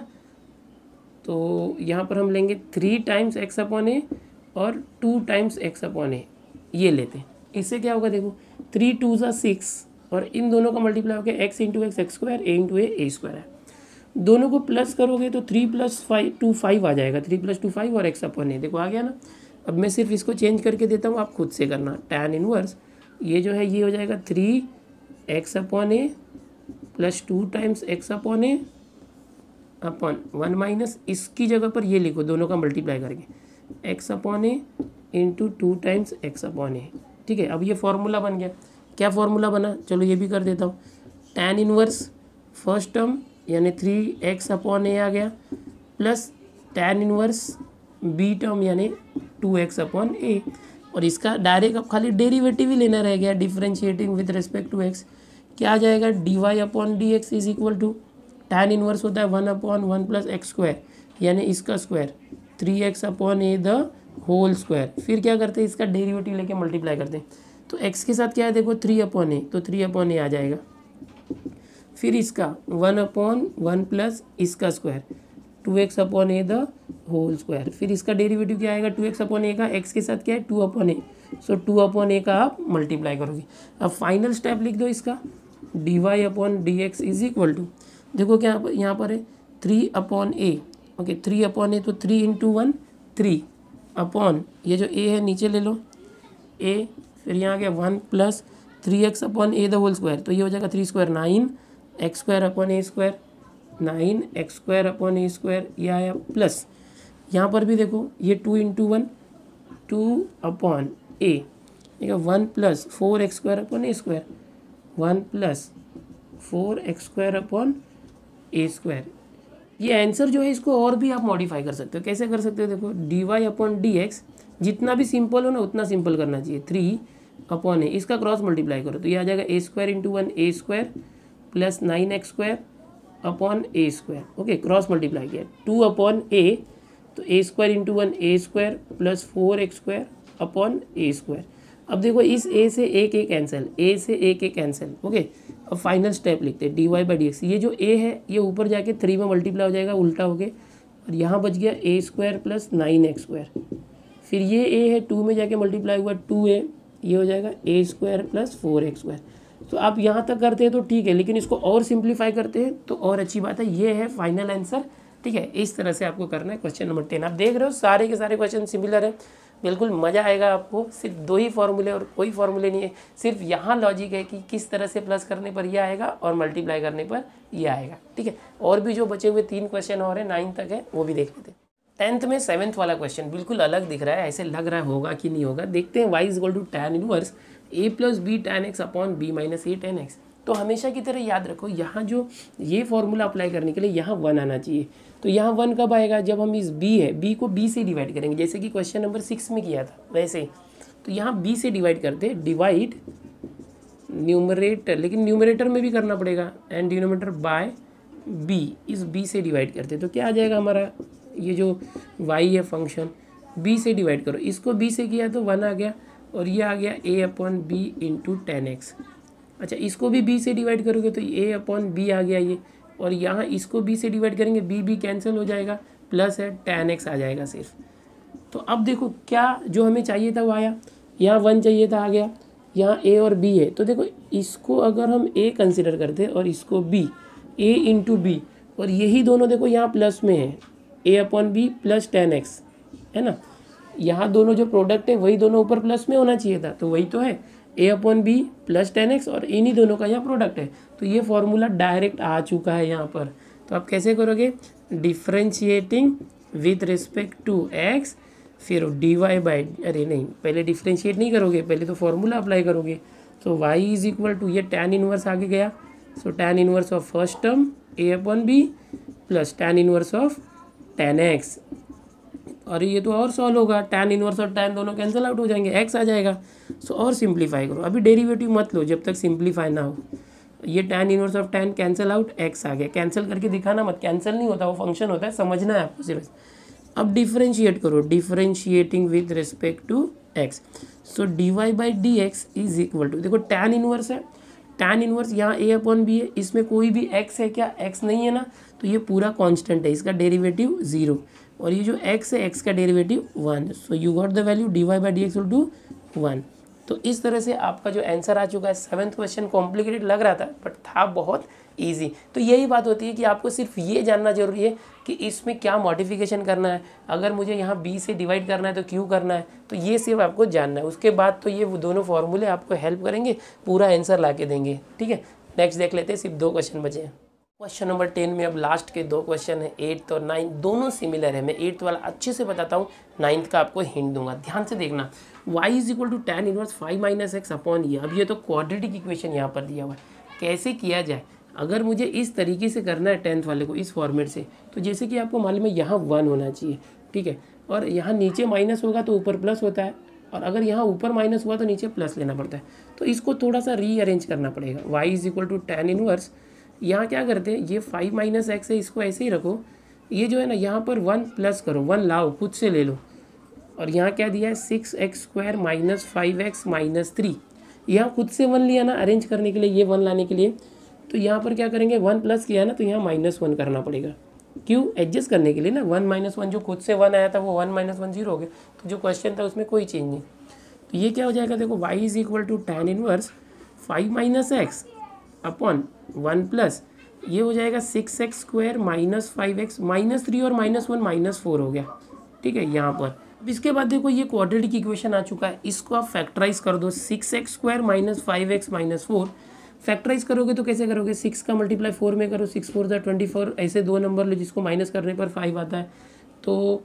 तो यहाँ पर हम लेंगे three times x upon a और two times x upon a, ये लेते हैं। इससे क्या होगा, देखो थ्री टू ज़ा सिक्स और इन दोनों का मल्टीप्लाई होकर x into x x square, a into a a square है। दोनों को प्लस करोगे तो three plus five two five आ जाएगा, थ्री प्लस टू फाइव और एक्स अपॉन ए, देखो आ गया ना। अब मैं सिर्फ इसको चेंज करके देता हूँ, आप खुद से करना। टैन इनवर्स ये जो है ये हो जाएगा three x upon a plus two times x upon a upon one minus, इसकी जगह पर ये लिखो दोनों का मल्टीप्लाई करके x upon a into two times x upon a. ठीक है, अब ये फॉर्मूला बन गया। क्या फॉर्मूला बना, चलो ये भी कर देता हूँ। टैन इनवर्स फर्स्ट टर्म यानी थ्री एक्स अपॉन ए आ गया plus tan inverse b term यानी टू एक्स अपॉन ए, और इसका डायरेक्ट अब खाली डेरिवेटिव ही लेना रह गया, differentiating with respect to x. क्या आ जाएगा, d y upon d x is equal to tan inverse होता है one upon one plus x square यानी इसका square three x upon a the whole square. फिर क्या करते हैं, इसका डेरिवेटिव लेके मल्टीप्लाई करते हैं, तो एक्स के साथ क्या है, देखो थ्री अपॉन ए, तो थ्री अपॉन ए आ जाएगा। फिर इसका वन अपॉन वन प्लस इसका square two x upon a the whole square. फिर इसका डेरिवेटिव क्या आएगा, टू एक्स अपॉन ए का, एक्स के साथ क्या है two upon a, so two upon a का आप मल्टीप्लाई करोगे। अब फाइनल स्टेप लिख दो इसका, d y upon d x is equal to, देखो क्या यहाँ पर है three upon a, okay three upon a तो three into one three upon ये जो ए है नीचे ले लो ए, फिर यहाँ आ गया one plus three x upon a the whole square, तो ये हो जाएगा three square nine x square upon a square, nine x square upon a square, ये आया प्लस यहाँ पर भी देखो ये two into one two upon a, ठीक है one plus four x square upon a square, one plus four x square upon a square. ये आंसर जो है इसको और भी आप मॉडिफाई कर सकते हो। कैसे कर सकते हो, देखो d y upon d x जितना भी सिंपल हो ना उतना सिंपल करना चाहिए, थ्री अपॉन ए, इसका क्रॉस मल्टीप्लाई करो तो ये आ जाएगा a square into one a square plus nine x square upon a square. Okay cross multiply किया, टू अपॉन ए तो a square into one a square plus four x square upon a square. अब देखो इस ए से एक एक कैंसिल, ए से एक एक कैंसिल। ओके अब फाइनल स्टेप लिखते हैं d Y by D x, ये जो ए है ये ऊपर जाके थ्री में मल्टीप्लाई हो जाएगा उल्टा हो गया, और यहाँ बच गया a square plus nine x square. फिर ये ए है टू में जाके मल्टीप्लाई हुआ टू ए, ये हो जाएगा a square plus four x square. तो आप यहाँ तक करते हैं तो ठीक है, लेकिन इसको और सिंप्लीफाई करते हैं तो और अच्छी बात है। ये है फाइनल आंसर। ठीक है, इस तरह से आपको करना है क्वेश्चन नंबर टेन। आप देख रहे हो सारे के सारे क्वेश्चन सिमिलर है, बिल्कुल मज़ा आएगा आपको। सिर्फ दो ही फॉर्मूले और कोई फॉर्मूले नहीं है, सिर्फ यहाँ लॉजिक है कि किस तरह से प्लस करने पर ये आएगा और मल्टीप्लाई करने पर ये आएगा। ठीक है, और भी जो बचे हुए तीन क्वेश्चन और है नाइन तक है वो भी देख लेते हैं। टेंथ में सेवन्थ वाला क्वेश्चन बिल्कुल अलग दिख रहा है, ऐसे लग रहा है होगा कि नहीं होगा, देखते हैं। Y is equal to tan inverse A plus b tan x upon b minus a tan x. तो हमेशा की तरह याद रखो यहाँ जो ये फॉर्मूला अप्लाई करने के लिए यहाँ वन आना चाहिए। तो यहाँ वन कब आएगा, जब हम इस बी है बी को बी से डिवाइड करेंगे, जैसे कि क्वेश्चन नंबर सिक्स में किया था वैसे ही। तो यहाँ बी से डिवाइड करते डिवाइड न्यूमरेटर, लेकिन न्यूमरेटर में भी करना पड़ेगा, एंड डिनोमिनेटर बाय बी, इस बी से डिवाइड करते तो क्या आ जाएगा हमारा, ये जो y है फंक्शन b से डिवाइड करो, इसको b से किया तो वन आ गया, और ये आ गया a upon b into tan x. अच्छा इसको भी b से डिवाइड करोगे तो a अपॉन बी आ गया ये, और यहाँ इसको b से डिवाइड करेंगे b b कैंसिल हो जाएगा, प्लस है टेन एक्स आ जाएगा सिर्फ। तो अब देखो क्या जो हमें चाहिए था वो आया, यहाँ वन चाहिए था आ गया, यहाँ a और b है। तो देखो इसको अगर हम a कंसिडर करते और इसको b, a इंटू बी, और यही दोनों देखो यहाँ प्लस में है, a upon b plus ten x है ना, यहाँ दोनों जो प्रोडक्ट है वही दोनों ऊपर प्लस में होना चाहिए था, तो वही तो है a upon b plus ten x, और इन्हीं दोनों का यहाँ प्रोडक्ट है। तो ये फॉर्मूला डायरेक्ट आ चुका है यहाँ पर। तो आप कैसे करोगे, differentiating with respect to x, फिर डी वाई बाई, अरे नहीं पहले डिफ्रेंशिएट नहीं करोगे, पहले तो फॉर्मूला अप्लाई करोगे। तो y इज इक्वल टू, ये टैन इनवर्स आगे गया, so tan inverse of first term a upon b plus tan inverse of ten x, और ये तो और सॉल्व होगा, टैन इनवर्स और टैन दोनों कैंसिल आउट हो जाएंगे, x आ जाएगा। सो और सिंप्लीफाई करो, अभी डेरिवेटिव मत लो जब तक सिंप्लीफाई ना हो। ये tan inverse of tan cancel out, x आ गया। कैंसिल करके दिखाना मत, कैंसिल नहीं होता, वो फंक्शन होता है, समझना है आपको सिर्फ। अब डिफरेंशिएट करो, differentiating with respect to x, so d Y by D x is equal to, देखो tan इनवर्स है, tan इनवर्स यहाँ a अपॉन बी है, इसमें कोई भी x है क्या, x नहीं है ना, तो ये पूरा कांस्टेंट है, इसका डेरिवेटिव जीरो, और ये जो x है x का derivative one, so you got the value d Y by D x equal to one. तो इस तरह से आपका जो आंसर आ चुका है। सेवन्थ क्वेश्चन कॉम्प्लिकेटेड लग रहा था बट था बहुत इजी। तो यही बात होती है कि आपको सिर्फ ये जानना जरूरी है कि इसमें क्या मॉडिफिकेशन करना है, अगर मुझे यहाँ b से डिवाइड करना है तो क्यों करना है, तो ये सिर्फ आपको जानना है। उसके बाद तो ये वो दोनों फॉर्मूले आपको हेल्प करेंगे, पूरा आंसर ला के देंगे। ठीक है, नेक्स्ट देख लेते हैं, सिर्फ दो क्वेश्चन बचे हैं। क्वेश्चन नंबर टेन में अब लास्ट के दो क्वेश्चन है, एट्थ और नाइन्थ, दोनों सिमिलर है। मैं एट्थ वाला अच्छे से बताता हूँ, नाइन्थ का आपको हिंट दूंगा, ध्यान से देखना। y is equal to tan inverse five minus x upon ये। अब ये तो क्वाड्रेटिक इक्वेशन यहाँ पर दिया हुआ है, कैसे किया जाए। अगर मुझे इस तरीके से करना है टेंथ वाले को, इस फॉर्मेट से, तो जैसे कि आपको मालूम है यहाँ वन होना चाहिए, ठीक है, और यहाँ नीचे माइनस होगा तो ऊपर प्लस होता है, और अगर यहाँ ऊपर माइनस हुआ तो नीचे प्लस लेना पड़ता है। तो इसको थोड़ा सा रीअरेंज करना पड़ेगा। y is equal to tan inverse, यहाँ क्या करते हैं, ये फाइव माइनस एक्स है, इसको ऐसे ही रखो, ये जो है ना यहाँ पर वन प्लस करो, वन लाओ खुद से ले लो, और यहाँ क्या दिया है six x square minus five x minus three, यहाँ खुद से वन लिया ना अरेंज करने के लिए, ये वन लाने के लिए, तो यहाँ पर क्या करेंगे, वन प्लस किया ना तो यहाँ माइनस वन करना पड़ेगा, क्यों, एडजस्ट करने के लिए ना। वन माइनस वन, जो खुद से वन आया था वो वन माइनस वन जीरो हो गया, तो जो क्वेश्चन था उसमें कोई चेंज नहीं। तो ये क्या हो जाएगा, देखो y is equal to tan inverse five minus x upon one plus, ये हो जाएगा six x square minus five x minus three, और माइनस वन माइनस फोर हो गया, ठीक है यहाँ पर। अब इसके बाद देखो ये क्वाड्रेटिक इक्वेशन आ चुका है, इसको आप फैक्टराइज कर दो, six x square minus five x minus four, factorise करोगे तो कैसे करोगे, सिक्स का मल्टीप्लाई फोर में करो, सिक्स फोर ज़ा ट्वेंटी फोर, ऐसे दो नंबर लो जिसको माइनस करने पर फाइव आता है, तो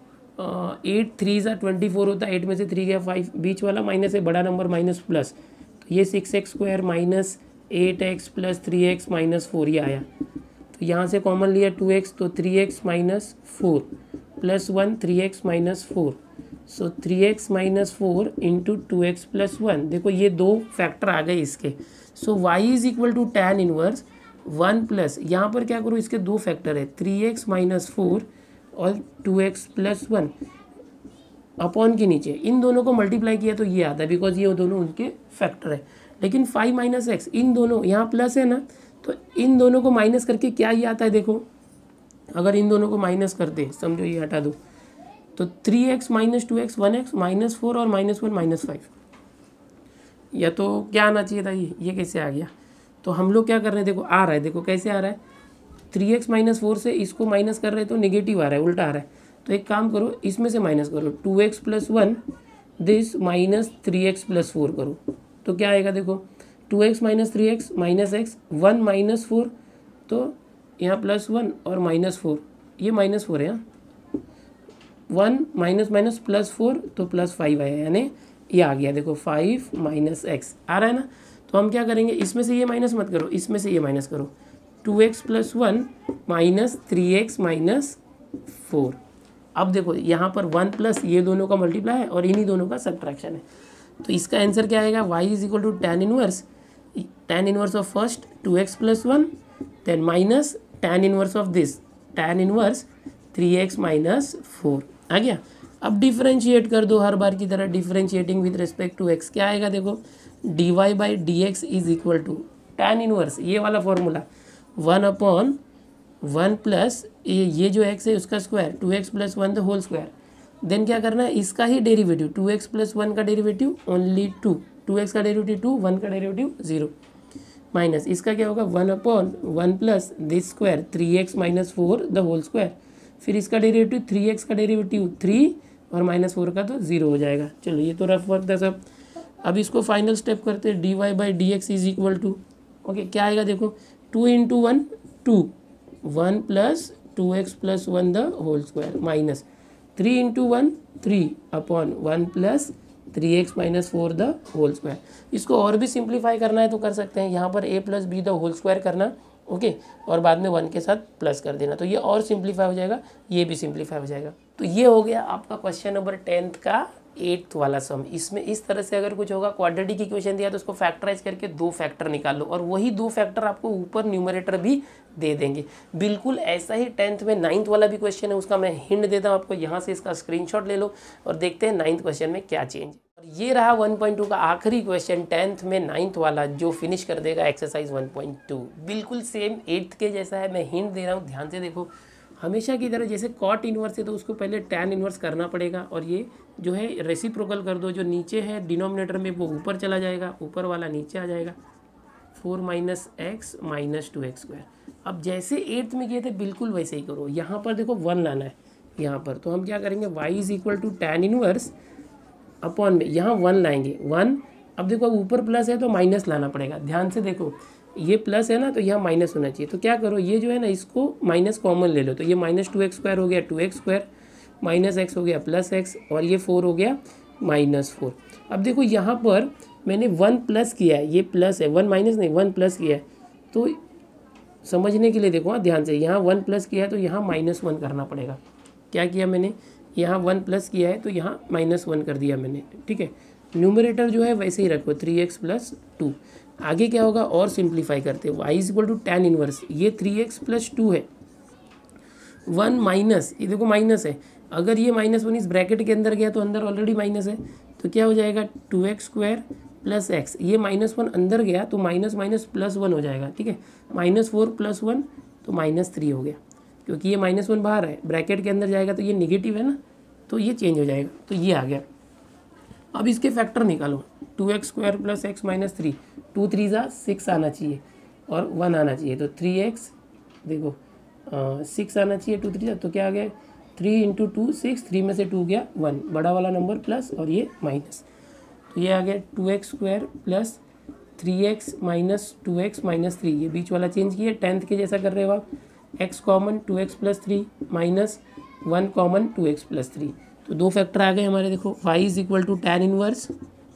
एट थ्री ज़ा ट्वेंटी फोर होता है, एट में से थ्री गया फाइव, बीच वाला माइनस है, बड़ा नंबर माइनस प्लस, तो ये six x square minus eight x plus three x minus four, ये आया। तो यहाँ से कॉमन लिया टू एक्स, तो three x minus four plus one, three x minus four, so three x minus four into two x plus one, देखो ये दो फैक्टर आ गए इसके। सो y is equal to tan inverse one plus, यहाँ पर क्या करो, इसके दो फैक्टर है, थ्री एक्स माइनस फोर और two x plus one upon के नीचे, इन दोनों को मल्टीप्लाई किया तो ये आता है, बिकॉज ये दोनों उनके फैक्टर है। लेकिन फाइव माइनस एक्स, इन दोनों यहाँ प्लस है ना, तो इन दोनों को माइनस करके क्या ये आता है, देखो अगर इन दोनों को माइनस करते, समझो ये हटा दो, तो three x minus two x one x minus four और माइनस वन माइनस फाइव, या तो क्या आना चाहिए था, ये ये कैसे आ गया। तो हम लोग क्या कर रहे हैं, देखो आ रहा है, देखो कैसे आ रहा है, थ्री एक्स माइनस फोर से इसको माइनस कर रहे हैं तो नेगेटिव आ रहा है, उल्टा आ रहा है। तो एक काम करो, इसमें से माइनस करो, two x plus one this minus three x plus four करो, तो क्या आएगा, देखो two x minus three x minus x, one minus four, तो यहाँ प्लस वन और माइनस फोर, ये माइनस फोर है, यहाँ one minus minus plus four, तो प्लस फाइव आया, यानी ये आ गया, देखो फाइव माइनस एक्स आ रहा है ना। तो हम क्या करेंगे, इसमें से ये माइनस मत करो, इसमें से ये माइनस करो, two x plus one minus three x minus four. अब देखो यहाँ पर वन प्लस ये दोनों का मल्टीप्लाई है और इन्हीं दोनों का सब्ट्रैक्शन है, तो इसका आंसर क्या आएगा, y is equal to tan inverse, tan inverse of first two x plus one, then minus tan inverse of this, tan inverse three x minus four आ गया। अब डिफरेंशिएट कर दो हर बार की तरह, differentiating with respect to x, क्या आएगा, देखो d Y by D x is equal to tan inverse, ये वाला formula, one upon one plus ये ये जो x है उसका square, two x plus one the whole square, then क्या करना है, इसका ही derivative, two x plus one का derivative only two, two x का डेरिवेटिव टू, वन का डेरिवेटिव जीरो, माइनस इसका क्या होगा, one upon one plus this square three x minus four the whole square, फिर इसका डेरिवेटिव थ्री एक्स का डेरिवेटिव थ्री और माइनस फोर का तो जीरो हो जाएगा। चलो ये तो रफ वर्क था सब। अब इसको फाइनल स्टेप करते हैं, d Y by D x is equal to, okay क्या आएगा, देखो two into one two, one plus two x plus one the whole square, minus three into one three upon one plus three x minus four the whole square. इसको और भी सिंप्लीफाई करना है तो कर सकते हैं, यहाँ पर a plus b the whole square करना, ओके okay, और बाद में वन के साथ प्लस कर देना, तो ये और सिंप्लीफाई हो जाएगा, ये भी सिंप्लीफाई हो जाएगा। तो ये हो गया आपका क्वेश्चन नंबर टेंथ का एट्थ वाला सम। इसमें इस तरह से अगर कुछ होगा, क्वाड्रेटिक इक्वेशन दिया तो उसको फैक्टराइज करके दो फैक्टर निकाल लो और वही दो फैक्टर आपको ऊपर न्यूमरेटर भी दे देंगे। बिल्कुल ऐसा ही टेंथ में नाइन्थ वाला भी क्वेश्चन है, उसका मैं हिंट देता हूँ आपको, यहाँ से इसका स्क्रीनशॉट ले लो और देखते हैं नाइन्थ क्वेश्चन में क्या चेंज। और ये रहा वन पॉइंट टू का आखिरी क्वेश्चन टेंथ में नाइन्थ वाला, जो फिनिश कर देगा एक्सरसाइज वन पॉइंट टू। बिल्कुल सेम एट्थ के जैसा है, मैं हिंट दे रहा हूँ, ध्यान से देखो। हमेशा की तरह जैसे कॉट इन्वर्स है तो उसको पहले टैन इन्वर्स करना पड़ेगा और ये जो है रेसिप्रोकल कर दो, जो नीचे है डिनोमिनेटर में वो ऊपर चला जाएगा, ऊपर वाला नीचे आ जाएगा, four minus x minus two x square. अब जैसे एट्थ में किए थे बिल्कुल वैसे ही करो। यहाँ पर देखो वन लाना है यहाँ पर, तो हम क्या करेंगे, y is equal to tan inverse upon में, यहाँ वन लाएंगे वन। अब देखो ऊपर प्लस है तो माइनस लाना पड़ेगा, ध्यान से देखो, ये प्लस है ना तो यहाँ माइनस होना चाहिए। तो क्या करो, ये जो है ना इसको माइनस कॉमन ले लो, तो ये माइनस टू एक्स स्क्वायर हो गया two x square, minus x हो गया प्लस एक्स, और ये फोर हो गया माइनस फोर। अब देखो यहाँ पर मैंने वन प्लस किया है, ये प्लस है, वन माइनस नहीं, वन प्लस किया है। तो समझने के लिए देखो हाँ ध्यान से, यहाँ वन प्लस किया है तो यहाँ माइनस वन करना पड़ेगा। क्या किया मैंने, यहाँ वन प्लस किया है तो यहाँ माइनस वन कर दिया मैंने, ठीक है। न्यूमरेटर जो है वैसे ही रखो, थ्री एक्स प्लस टू। आगे क्या होगा, और सिंप्लीफाई करते हैं, y is equal to tan inverse, ये थ्री एक्स प्लस टू है, वन माइनस, ये देखो माइनस है, अगर ये माइनस वन इस ब्रैकेट के अंदर गया तो अंदर ऑलरेडी माइनस है, तो क्या हो जाएगा two x square plus x, ये माइनस वन अंदर गया तो माइनस माइनस प्लस वन हो जाएगा, ठीक है। माइनस फोर प्लस वन तो माइनस थ्री हो गया, क्योंकि ये माइनस वन बाहर है, ब्रैकेट के अंदर जाएगा तो ये निगेटिव है ना, तो ये चेंज हो जाएगा, तो ये आ गया। अब इसके फैक्टर निकालो, two x square plus x minus three, two three ज़ा सिक्स आना चाहिए और वन आना चाहिए, तो थ्री एक्स देखो सिक्स आना चाहिए, टू थ्री ज़ा, तो क्या आ गया, three into two six, three में से टू गया वन, बड़ा वाला नंबर प्लस और ये माइनस, तो ये आ गया two x square plus three x minus two x minus three, ये बीच वाला चेंज किया, टेंथ के जैसा कर रहे हो आप, x common two x plus three minus one common two x plus three, तो दो फैक्टर आ गए हमारे। देखो y is equal to tan inverse,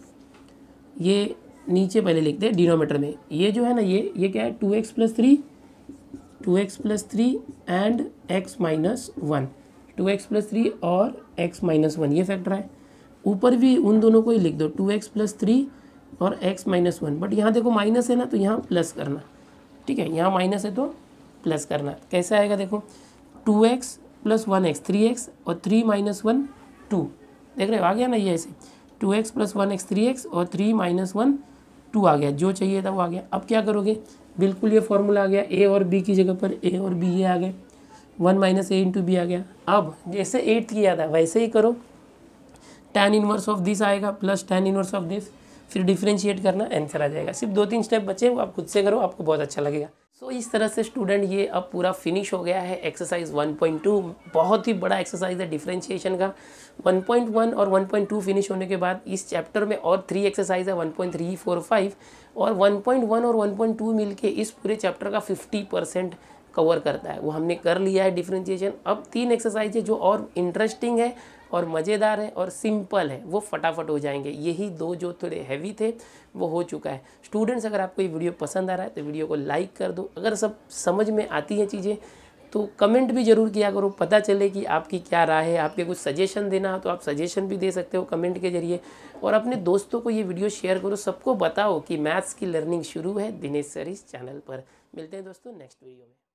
ये नीचे पहले लिखते हैं डिनोमीटर में, ये जो है ना ये ये क्या है, two x plus three, two x plus three and x minus one, two x plus three और एक्स माइनस वन, ये फैक्टर है। ऊपर भी उन दोनों को ही लिख दो, टू एक्स प्लस थ्री और एक्स माइनस वन, बट यहाँ देखो माइनस है ना तो यहाँ प्लस करना, ठीक है, यहाँ माइनस है तो प्लस करना। कैसे आएगा देखो, two x plus one x, three x और थ्री माइनस वन टू, देख रहे हो आ गया ना, ये ऐसे two x plus one x three x और थ्री माइनस वन टू आ गया, जो चाहिए था वो आ गया। अब क्या करोगे, बिल्कुल ये फॉर्मूला आ गया, ए और बी की जगह पर ए और बी ये आ गए, वन माइनस ए इंटू बी आ गया। अब जैसे एट्थ किया था वैसे ही करो, टैन इनवर्स ऑफ दिस आएगा plus tan inverse of this, फिर डिफरेंशिएट करना, आंसर आ जाएगा। सिर्फ दो तीन स्टेप बचे, वो आप खुद से करो, आपको बहुत अच्छा लगेगा। सो so, इस तरह से स्टूडेंट ये अब पूरा फिनिश हो गया है एक्सरसाइज वन पॉइंट टू। बहुत ही बड़ा एक्सरसाइज है डिफरेंशिएशन का। वन पॉइंट वन और वन पॉइंट टू फिनिश होने के बाद इस चैप्टर में और थ्री एक्सरसाइज है, one point three, four, five, और वन पॉइंट वन और वन पॉइंट टू मिलके इस पूरे चैप्टर का फिफ्टी परसेंट कवर करता है, वो हमने कर लिया है डिफरेंशिएशन। अब तीन एक्सरसाइज है जो और इंटरेस्टिंग है और मज़ेदार है और सिंपल है, वो फटाफट हो जाएंगे। यही दो जो थोड़े हैवी थे वो हो चुका है। स्टूडेंट्स अगर आपको ये वीडियो पसंद आ रहा है तो वीडियो को लाइक कर दो। अगर सब समझ में आती हैं चीज़ें तो कमेंट भी ज़रूर किया करो, पता चले कि आपकी क्या राय है। आपके कुछ सजेशन देना हो तो आप सजेशन भी दे सकते हो कमेंट के जरिए, और अपने दोस्तों को ये वीडियो शेयर करो, सबको बताओ कि मैथ्स की लर्निंग शुरू है दिनेश सर इस चैनल पर। मिलते हैं दोस्तों नेक्स्ट वीडियो में।